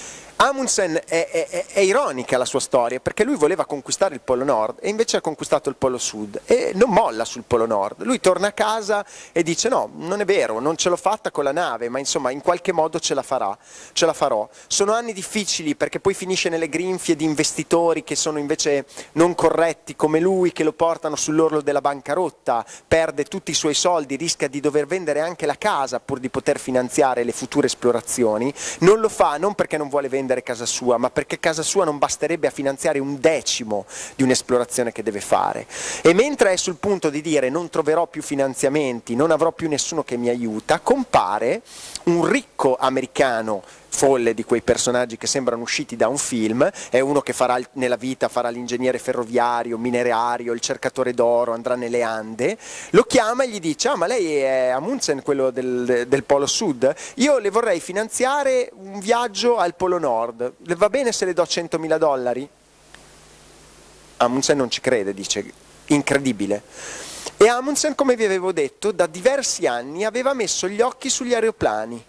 Amundsen è, è, è ironica la sua storia, perché lui voleva conquistare il Polo Nord e invece ha conquistato il Polo Sud e non molla sul Polo Nord. Lui torna a casa e dice no, non è vero, non ce l'ho fatta con la nave, ma insomma in qualche modo ce la farà, ce la farò. Sono anni difficili perché poi finisce nelle grinfie di investitori che sono invece non corretti come lui, che lo portano sull'orlo della bancarotta, perde tutti i suoi soldi, rischia di dover vendere anche la casa pur di poter finanziare le future esplorazioni. Non lo fa non perché non vuole vendere casa sua, ma perché casa sua non basterebbe a finanziare un decimo di un'esplorazione che deve fare. E mentre è sul punto di dire non troverò più finanziamenti, non avrò più nessuno che mi aiuta, compare un ricco americano folle di quei personaggi che sembrano usciti da un film, è uno che farà nella vita, farà l'ingegnere ferroviario, minerario, il cercatore d'oro, andrà nelle Ande, lo chiama e gli dice ah ma lei è Amundsen, quello del, del Polo Sud, io le vorrei finanziare un viaggio al Polo Nord, le va bene se le do centomila dollari? Amundsen non ci crede, dice incredibile. E Amundsen, come vi avevo detto, da diversi anni aveva messo gli occhi sugli aeroplani.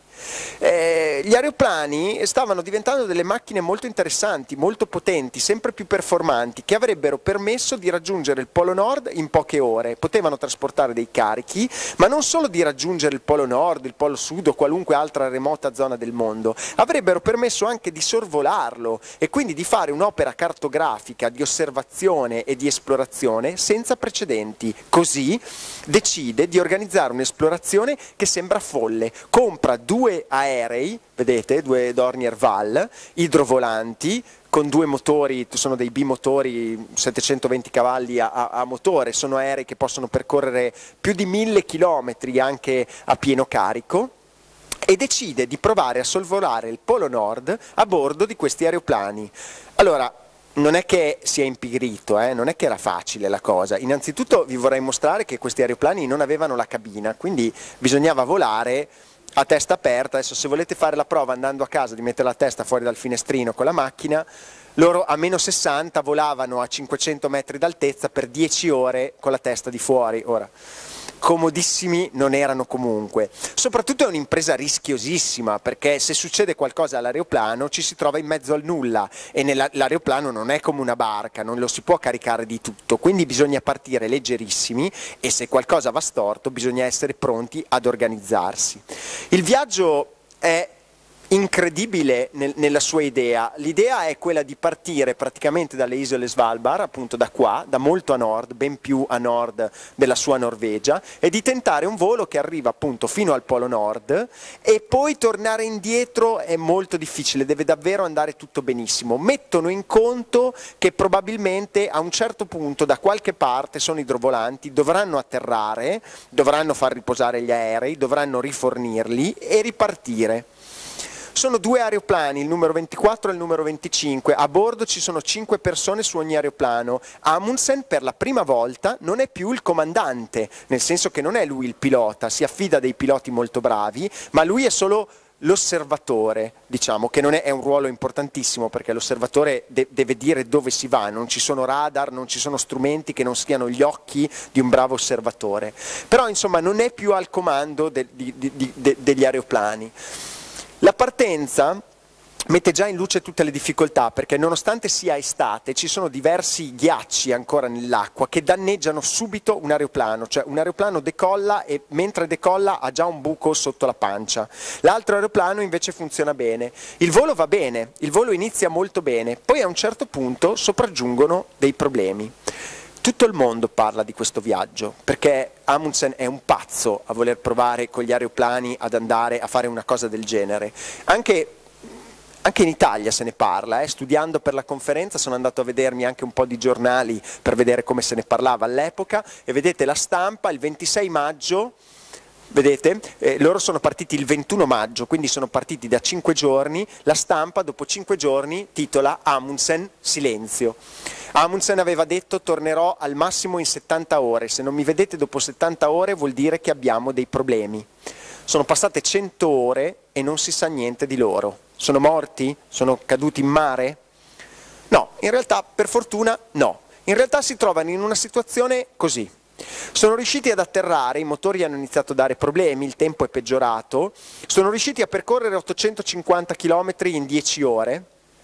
Eh, gli aeroplani stavano diventando delle macchine molto interessanti, molto potenti, sempre più performanti, che avrebbero permesso di raggiungere il Polo Nord in poche ore. Potevano trasportare dei carichi, ma non solo di raggiungere il Polo Nord, il Polo Sud o qualunque altra remota zona del mondo, avrebbero permesso anche di sorvolarlo e quindi di fare un'opera cartografica di osservazione e di esplorazione senza precedenti. Così decide di organizzare un'esplorazione che sembra folle, compra due aerei, vedete, due Dornier Val, idrovolanti, con due motori, sono dei bimotori, settecentoventi cavalli a, a, a motore, sono aerei che possono percorrere più di mille chilometri anche a pieno carico, e decide di provare a sorvolare il Polo Nord a bordo di questi aeroplani. Allora, non è che sia impigrito, eh? Non è che era facile la cosa. Innanzitutto vi vorrei mostrare che questi aeroplani non avevano la cabina, quindi bisognava volare a testa aperta. Adesso se volete fare la prova andando a casa di mettere la testa fuori dal finestrino con la macchina, loro a meno sessanta volavano a cinquecento metri d'altezza per dieci ore con la testa di fuori. Ora, comodissimi non erano comunque. Soprattutto è un'impresa rischiosissima, perché se succede qualcosa all'aeroplano ci si trova in mezzo al nulla e l'aeroplano non è come una barca, non lo si può caricare di tutto, quindi bisogna partire leggerissimi e se qualcosa va storto bisogna essere pronti ad organizzarsi. Il viaggio è incredibile nel, nella sua idea. L'idea è quella di partire praticamente dalle isole Svalbard, appunto da qua, da molto a nord, ben più a nord della sua Norvegia, e di tentare un volo che arriva appunto fino al Polo Nord e poi tornare indietro è molto difficile, deve davvero andare tutto benissimo. Mettono in conto che probabilmente a un certo punto da qualche parte sono idrovolanti, dovranno atterrare, dovranno far riposare gli aerei, dovranno rifornirli e ripartire. Sono due aeroplani, il numero ventiquattro e il numero venticinque, a bordo ci sono cinque persone su ogni aeroplano. Amundsen per la prima volta non è più il comandante, nel senso che non è lui il pilota, si affida a dei piloti molto bravi, ma lui è solo l'osservatore, diciamo, che non è, è un ruolo importantissimo perché l'osservatore de deve dire dove si va, non ci sono radar, non ci sono strumenti che non siano gli occhi di un bravo osservatore. Però insomma non è più al comando de di, di, di, de degli aeroplani. La partenza mette già in luce tutte le difficoltà perché nonostante sia estate ci sono diversi ghiacci ancora nell'acqua che danneggiano subito un aeroplano, cioè un aeroplano decolla e mentre decolla ha già un buco sotto la pancia, l'altro aeroplano invece funziona bene, il volo va bene, il volo inizia molto bene, poi a un certo punto sopraggiungono dei problemi. Tutto il mondo parla di questo viaggio, perché Amundsen è un pazzo a voler provare con gli aeroplani ad andare a fare una cosa del genere. Anche, anche in Italia se ne parla, eh. Studiando per la conferenza sono andato a vedermi anche un po' di giornali per vedere come se ne parlava all'epoca, e vedete La Stampa il ventisei maggio, vedete, eh, loro sono partiti il ventuno maggio, quindi sono partiti da cinque giorni, La Stampa dopo cinque giorni titola Amundsen silenzio. Amundsen aveva detto tornerò al massimo in settanta ore, se non mi vedete dopo settanta ore vuol dire che abbiamo dei problemi. Sono passate cento ore e non si sa niente di loro. Sono morti? Sono caduti in mare? No, in realtà per fortuna no. In realtà si trovano in una situazione così. Sono riusciti ad atterrare, i motori hanno iniziato a dare problemi, il tempo è peggiorato, sono riusciti a percorrere ottocentocinquanta chilometri in dieci ore,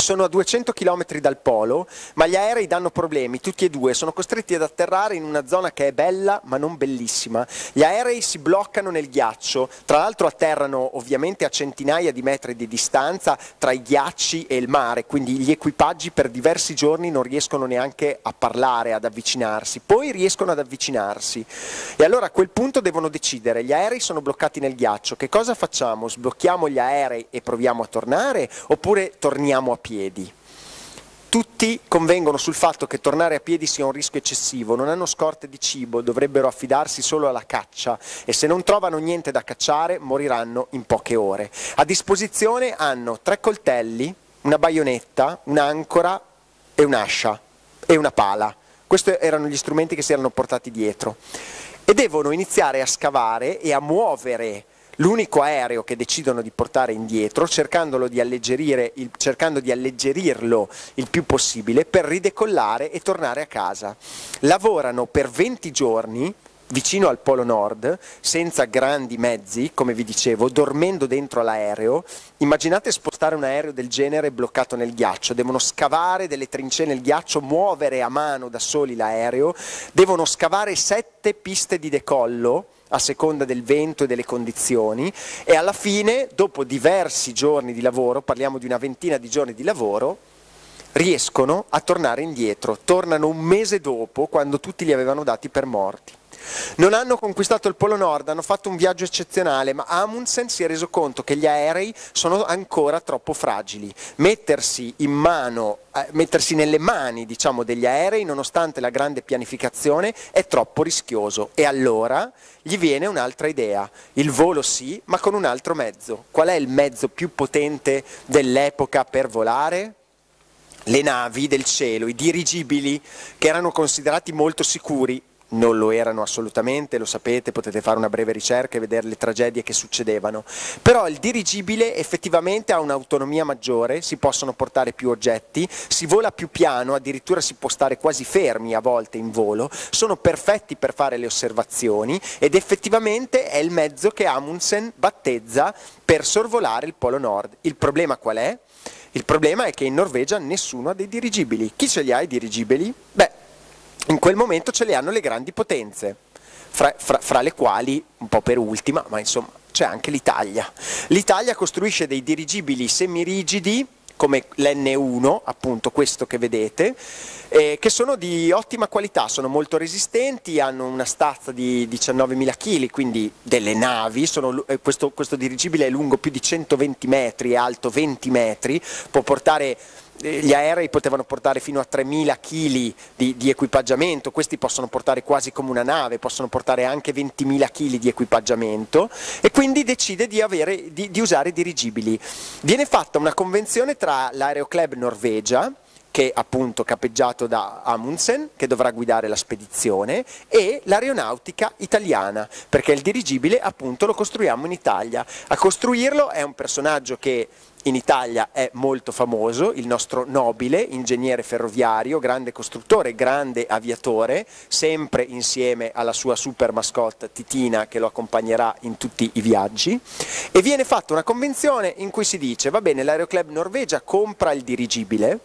sono a duecento chilometri dal polo, ma gli aerei danno problemi, tutti e due, sono costretti ad atterrare in una zona che è bella ma non bellissima. Gli aerei si bloccano nel ghiaccio, tra l'altro atterrano ovviamente a centinaia di metri di distanza tra i ghiacci e il mare, quindi gli equipaggi per diversi giorni non riescono neanche a parlare, ad avvicinarsi, poi riescono ad avvicinarsi. E allora a quel punto devono decidere, gli aerei sono bloccati nel ghiaccio, che cosa facciamo? Sblocchiamo gli aerei e proviamo a tornare oppure torniamo a piedi? Tutti convengono sul fatto che tornare a piedi sia un rischio eccessivo, non hanno scorte di cibo, dovrebbero affidarsi solo alla caccia e se non trovano niente da cacciare moriranno in poche ore. A disposizione hanno tre coltelli, una baionetta, un'ancora e un'ascia e una pala. Questi erano gli strumenti che si erano portati dietro e devono iniziare a scavare e a muovere l'unico aereo che decidono di portare indietro, cercandolo di alleggerire il, cercando di alleggerirlo il più possibile per ridecollare e tornare a casa. Lavorano per venti giorni vicino al Polo Nord, senza grandi mezzi, come vi dicevo, dormendo dentro l'aereo. Immaginate spostare un aereo del genere bloccato nel ghiaccio, devono scavare delle trincee nel ghiaccio, muovere a mano da soli l'aereo, devono scavare sette piste di decollo, a seconda del vento e delle condizioni, e alla fine, dopo diversi giorni di lavoro, parliamo di una ventina di giorni di lavoro, riescono a tornare indietro, tornano un mese dopo, quando tutti li avevano dati per morti. Non hanno conquistato il Polo Nord, hanno fatto un viaggio eccezionale, ma Amundsen si è reso conto che gli aerei sono ancora troppo fragili. Mettersi in mano, eh, mettersi nelle mani, diciamo, degli aerei, nonostante la grande pianificazione, è troppo rischioso. E allora gli viene un'altra idea. Il volo sì, ma con un altro mezzo. Qual è il mezzo più potente dell'epoca per volare? Le navi del cielo, i dirigibili, che erano considerati molto sicuri. Non lo erano assolutamente, lo sapete, potete fare una breve ricerca e vedere le tragedie che succedevano. Però il dirigibile effettivamente ha un'autonomia maggiore, si possono portare più oggetti, si vola più piano, addirittura si può stare quasi fermi a volte in volo, sono perfetti per fare le osservazioni ed effettivamente è il mezzo che Amundsen battezza per sorvolare il Polo Nord. Il problema qual è? Il problema è che in Norvegia nessuno ha dei dirigibili. Chi ce li ha i dirigibili? Beh, in quel momento ce le hanno le grandi potenze, fra, fra, fra le quali, un po' per ultima, ma insomma c'è anche l'Italia. L'Italia costruisce dei dirigibili semirigidi, come l'N uno, appunto questo che vedete, eh, che sono di ottima qualità, sono molto resistenti, hanno una stazza di diciannovemila chili, quindi delle navi, sono, eh, questo, questo dirigibile è lungo più di centoventi metri, è alto venti metri, può portare... Gli aerei potevano portare fino a tremila chili di, di equipaggiamento, questi possono portare quasi come una nave, possono portare anche ventimila chili di equipaggiamento e quindi decide di, avere, di, di usare dirigibili. Viene fatta una convenzione tra l'Aeroclub Norvegia, che è appunto capeggiato da Amundsen, che dovrà guidare la spedizione, e l'aeronautica italiana, perché il dirigibile appunto lo costruiamo in Italia. A costruirlo è un personaggio che in Italia è molto famoso, il nostro nobile, ingegnere ferroviario, grande costruttore, grande aviatore, sempre insieme alla sua super mascotte Titina che lo accompagnerà in tutti i viaggi, e viene fatta una convenzione in cui si dice, va bene, l'Aeroclub Norvegia compra il dirigibile,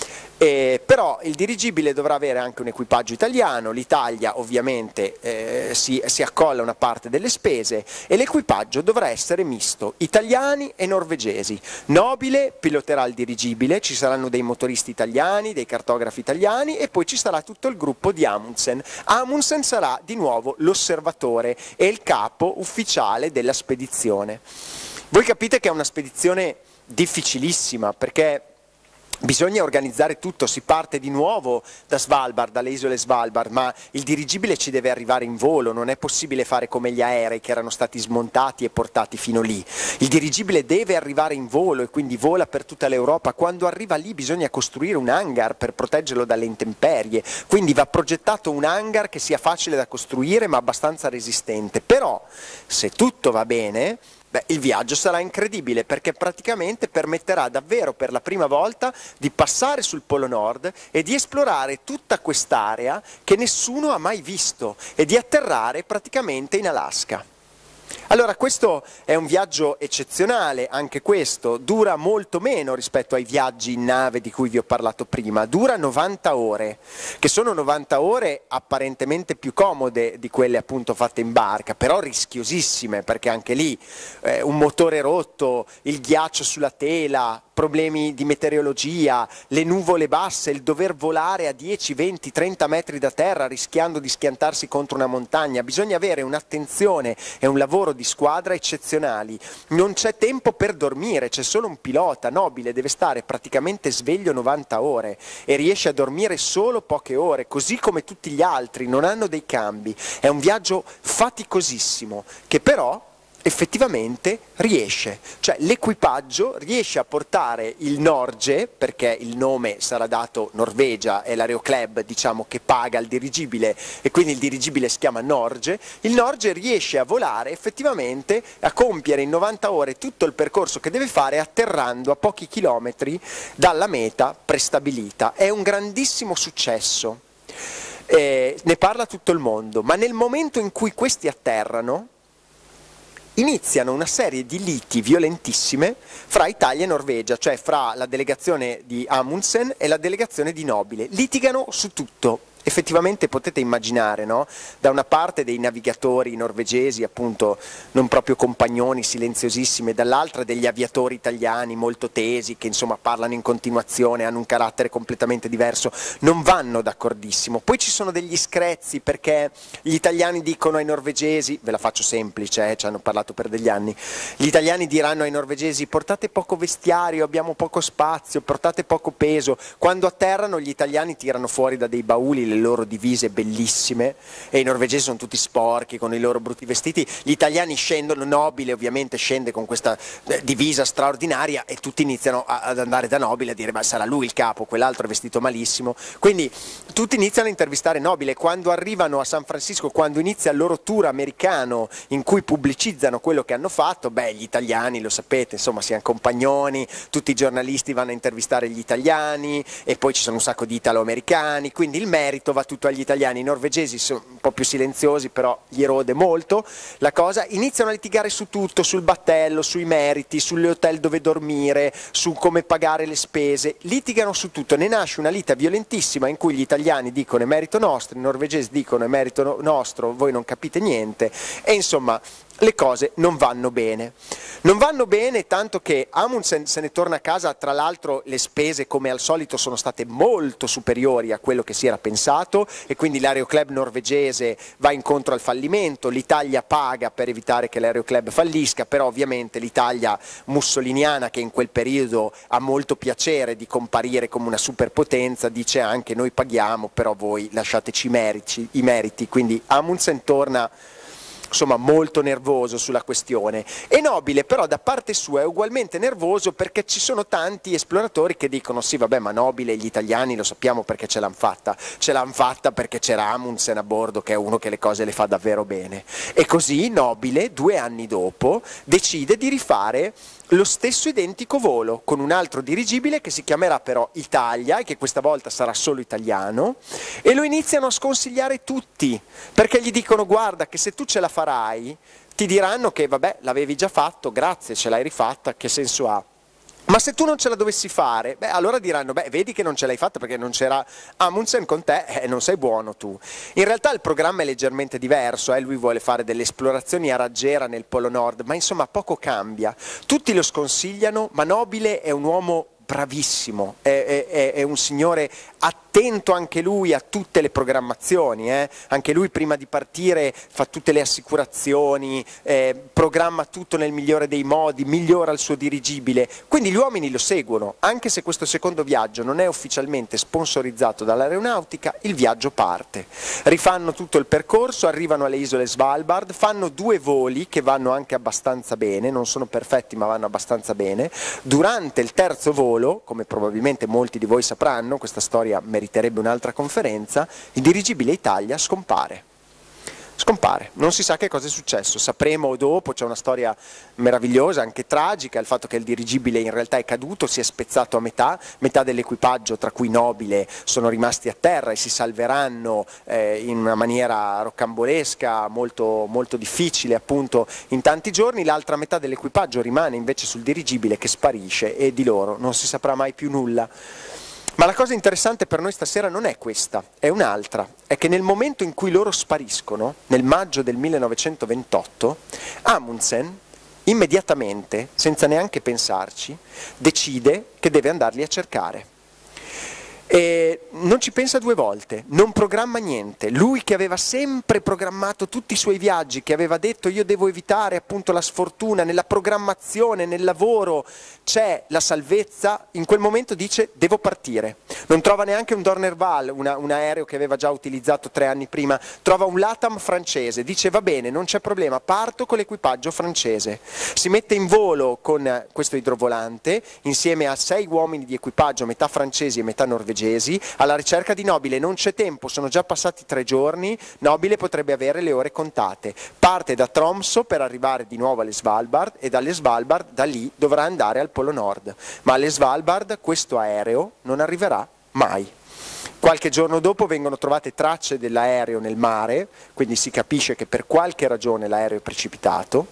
Eh, però il dirigibile dovrà avere anche un equipaggio italiano, l'Italia ovviamente eh, si, si accolla una parte delle spese e l'equipaggio dovrà essere misto, italiani e norvegesi. Nobile piloterà il dirigibile, ci saranno dei motoristi italiani, dei cartografi italiani e poi ci sarà tutto il gruppo di Amundsen. Amundsen sarà di nuovo l'osservatore e il capo ufficiale della spedizione. Voi capite che è una spedizione difficilissima perché bisogna organizzare tutto, si parte di nuovo da Svalbard, dalle isole Svalbard, ma il dirigibile ci deve arrivare in volo, non è possibile fare come gli aerei che erano stati smontati e portati fino lì. Il dirigibile deve arrivare in volo e quindi vola per tutta l'Europa. Quando arriva lì bisogna costruire un hangar per proteggerlo dalle intemperie, quindi va progettato un hangar che sia facile da costruire ma abbastanza resistente. Però se tutto va bene, beh, il viaggio sarà incredibile perché praticamente permetterà davvero per la prima volta di passare sul Polo Nord e di esplorare tutta quest'area che nessuno ha mai visto e di atterrare praticamente in Alaska. Allora, questo è un viaggio eccezionale, anche questo, dura molto meno rispetto ai viaggi in nave di cui vi ho parlato prima, dura novanta ore, che sono novanta ore apparentemente più comode di quelle appunto fatte in barca, però rischiosissime, perché anche lì eh, un motore rotto, il ghiaccio sulla tela, problemi di meteorologia, le nuvole basse, il dover volare a dieci, venti, trenta metri da terra rischiando di schiantarsi contro una montagna, bisogna avere un'attenzione e un lavoro di squadra eccezionali, non c'è tempo per dormire, c'è solo un pilota nobile, deve stare praticamente sveglio novanta ore e riesce a dormire solo poche ore, così come tutti gli altri, non hanno dei cambi, è un viaggio faticosissimo che però effettivamente riesce, cioè l'equipaggio riesce a portare il Norge, perché il nome sarà dato Norvegia, è l'Aeroclub diciamo che paga il dirigibile e quindi il dirigibile si chiama Norge, il Norge riesce a volare effettivamente, a compiere in novanta ore tutto il percorso che deve fare atterrando a pochi chilometri dalla meta prestabilita, è un grandissimo successo, eh, ne parla tutto il mondo, ma nel momento in cui questi atterrano iniziano una serie di liti violentissime fra Italia e Norvegia, cioè fra la delegazione di Amundsen e la delegazione di Nobile. Litigano su tutto. Effettivamente potete immaginare, no? Da una parte dei navigatori norvegesi, appunto non proprio compagnoni, silenziosissimi, dall'altra degli aviatori italiani molto tesi, che insomma parlano in continuazione, hanno un carattere completamente diverso, non vanno d'accordissimo. Poi ci sono degli screzi perché gli italiani dicono ai norvegesi, ve la faccio semplice, eh, ci hanno parlato per degli anni, gli italiani diranno ai norvegesi portate poco vestiario, abbiamo poco spazio, portate poco peso, quando atterrano gli italiani tirano fuori da dei bauli le loro divise bellissime e i norvegesi sono tutti sporchi con i loro brutti vestiti, gli italiani scendono, Nobile ovviamente scende con questa divisa straordinaria e tutti iniziano a, ad andare da Nobile a dire ma sarà lui il capo, quell'altro è vestito malissimo, quindi tutti iniziano a intervistare Nobile, quando arrivano a San Francisco, quando inizia il loro tour americano in cui pubblicizzano quello che hanno fatto, beh gli italiani lo sapete, insomma siamo compagnoni, tutti i giornalisti vanno a intervistare gli italiani e poi ci sono un sacco di italo-americani, quindi il merito va tutto agli italiani, i norvegesi sono un po' più silenziosi però gli erode molto la cosa, iniziano a litigare su tutto, sul battello, sui meriti, sugli hotel dove dormire, su come pagare le spese, litigano su tutto, ne nasce una lite violentissima in cui gli italiani dicono è merito nostro, i norvegesi dicono è merito nostro, voi non capite niente e insomma le cose non vanno bene. Non vanno bene tanto che Amundsen se ne torna a casa, tra l'altro le spese come al solito sono state molto superiori a quello che si era pensato e quindi l'Aeroclub norvegese va incontro al fallimento, l'Italia paga per evitare che l'Aeroclub fallisca, però ovviamente l'Italia mussoliniana che in quel periodo ha molto piacere di comparire come una superpotenza dice anche noi paghiamo però voi lasciateci i meriti, i meriti. Quindi Amundsen torna insomma molto nervoso sulla questione e Nobile però da parte sua è ugualmente nervoso perché ci sono tanti esploratori che dicono sì vabbè ma Nobile gli italiani lo sappiamo perché ce l'hanno fatta, ce l'hanno fatta perché c'era Amundsen a bordo che è uno che le cose le fa davvero bene e così Nobile due anni dopo decide di rifare lo stesso identico volo con un altro dirigibile che si chiamerà però Italia e che questa volta sarà solo italiano e lo iniziano a sconsigliare tutti perché gli dicono guarda che se tu ce la farai ti diranno che vabbè l'avevi già fatto, grazie ce l'hai rifatta, che senso ha? Ma se tu non ce la dovessi fare, beh allora diranno, beh vedi che non ce l'hai fatta perché non c'era Amundsen con te e eh, non sei buono tu. In realtà il programma è leggermente diverso, eh? Lui vuole fare delle esplorazioni a raggiera nel Polo Nord, ma insomma poco cambia. Tutti lo sconsigliano, ma Nobile è un uomo bravissimo, è, è, è un signore attento anche lui a tutte le programmazioni, eh? Anche lui prima di partire fa tutte le assicurazioni, eh, programma tutto nel migliore dei modi, migliora il suo dirigibile, quindi gli uomini lo seguono, anche se questo secondo viaggio non è ufficialmente sponsorizzato dall'aeronautica, il viaggio parte, rifanno tutto il percorso, arrivano alle isole Svalbard, fanno due voli che vanno anche abbastanza bene, non sono perfetti ma vanno abbastanza bene, durante il terzo volo, come probabilmente molti di voi sapranno, questa storia meriterebbe un'altra conferenza, il dirigibile Italia scompare. Scompare, non si sa che cosa è successo, sapremo dopo, c'è una storia meravigliosa, anche tragica, il fatto che il dirigibile in realtà è caduto, si è spezzato a metà, metà dell'equipaggio, tra cui Nobile, sono rimasti a terra e si salveranno eh, in una maniera roccambolesca, molto, molto difficile appunto in tanti giorni, l'altra metà dell'equipaggio rimane invece sul dirigibile che sparisce e di loro non si saprà mai più nulla. Ma la cosa interessante per noi stasera non è questa, è un'altra, è che nel momento in cui loro spariscono, nel maggio del millenovecentoventotto, Amundsen immediatamente, senza neanche pensarci, decide che deve andarli a cercare. E non ci pensa due volte, non programma niente. Lui che aveva sempre programmato tutti i suoi viaggi, che aveva detto io devo evitare appunto la sfortuna, nella programmazione, nel lavoro c'è la salvezza, in quel momento dice devo partire. Non trova neanche un Dornerval, una, un aereo che aveva già utilizzato tre anni prima, trova un LATAM francese, dice va bene, non c'è problema, parto con l'equipaggio francese. Si mette in volo con questo idrovolante insieme a sei uomini di equipaggio, metà francesi e metà norvegesi, alla ricerca di Nobile. Non c'è tempo, sono già passati tre giorni, Nobile potrebbe avere le ore contate. Parte da Tromsø per arrivare di nuovo alle Svalbard e dalle Svalbard da lì dovrà andare al Polo Nord. Ma alle Svalbard questo aereo non arriverà mai. Qualche giorno dopo vengono trovate tracce dell'aereo nel mare, quindi si capisce che per qualche ragione l'aereo è precipitato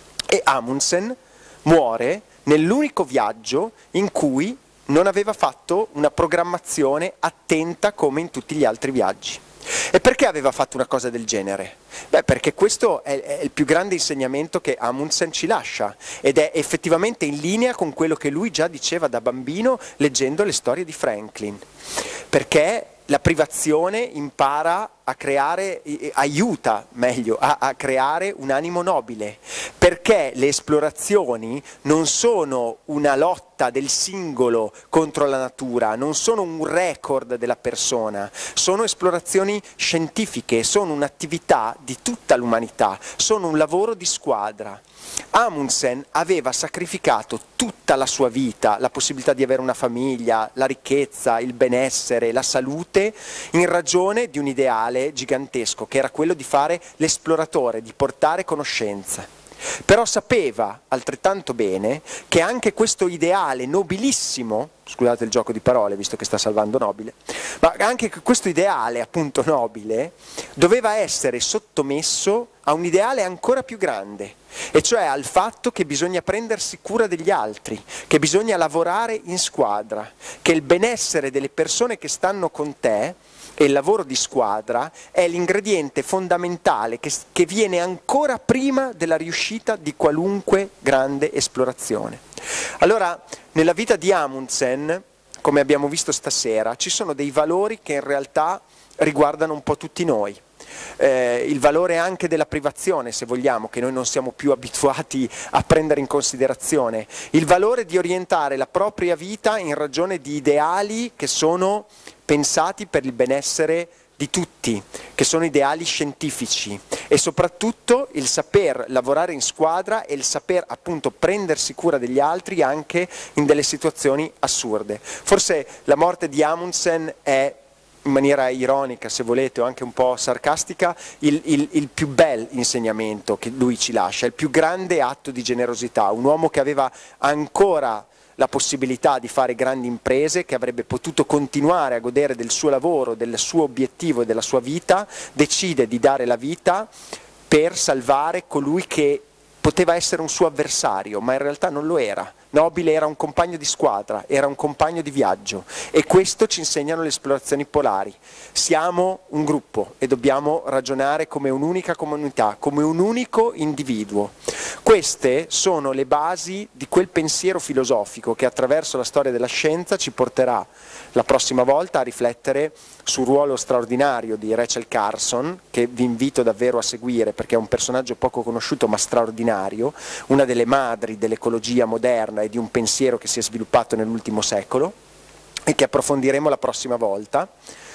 e Amundsen muore nell'unico viaggio in cui non aveva fatto una programmazione attenta come in tutti gli altri viaggi. E perché aveva fatto una cosa del genere? Beh, perché questo è, è il più grande insegnamento che Amundsen ci lascia ed è effettivamente in linea con quello che lui già diceva da bambino leggendo le storie di Franklin. Perché la privazione impara a creare, aiuta meglio, a, a creare un animo nobile, perché le esplorazioni non sono una lotta del singolo contro la natura, non sono un record della persona, sono esplorazioni scientifiche, sono un'attività di tutta l'umanità, sono un lavoro di squadra. Amundsen aveva sacrificato tutta la sua vita, la possibilità di avere una famiglia, la ricchezza, il benessere, la salute, in ragione di un ideale gigantesco, che era quello di fare l'esploratore, di portare conoscenza. Però sapeva altrettanto bene che anche questo ideale nobilissimo, scusate il gioco di parole visto che sta salvando Nobile, ma anche questo ideale appunto nobile doveva essere sottomesso a un ideale ancora più grande, e cioè al fatto che bisogna prendersi cura degli altri, che bisogna lavorare in squadra, che il benessere delle persone che stanno con te e il lavoro di squadra è l'ingrediente fondamentale che, che viene ancora prima della riuscita di qualunque grande esplorazione. Allora, nella vita di Amundsen, come abbiamo visto stasera, ci sono dei valori che in realtà riguardano un po' tutti noi. Eh, il valore anche della privazione, se vogliamo, che noi non siamo più abituati a prendere in considerazione, il valore di orientare la propria vita in ragione di ideali che sono pensati per il benessere di tutti, che sono ideali scientifici, e soprattutto il saper lavorare in squadra e il saper appunto prendersi cura degli altri anche in delle situazioni assurde. Forse la morte di Amundsen è, in maniera ironica se volete o anche un po' sarcastica, il, il, il più bel insegnamento che lui ci lascia, il più grande atto di generosità, un uomo che aveva ancora la possibilità di fare grandi imprese, che avrebbe potuto continuare a godere del suo lavoro, del suo obiettivo e della sua vita, decide di dare la vita per salvare colui che poteva essere un suo avversario, ma in realtà non lo era. Nobile era un compagno di squadra, era un compagno di viaggio, e questo ci insegnano le esplorazioni polari. Siamo un gruppo e dobbiamo ragionare come un'unica comunità, come un unico individuo. Queste sono le basi di quel pensiero filosofico che attraverso la storia della scienza ci porterà la prossima volta a riflettere sul ruolo straordinario di Rachel Carson, che vi invito davvero a seguire perché è un personaggio poco conosciuto ma straordinario, una delle madri dell'ecologia moderna e di un pensiero che si è sviluppato nell'ultimo secolo e che approfondiremo la prossima volta.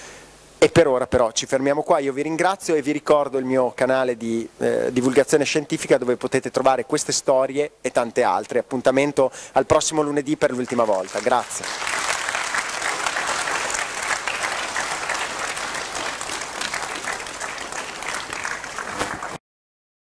E per ora però ci fermiamo qua, io vi ringrazio e vi ricordo il mio canale di eh, divulgazione scientifica dove potete trovare queste storie e tante altre. Appuntamento al prossimo lunedì per l'ultima volta. Grazie.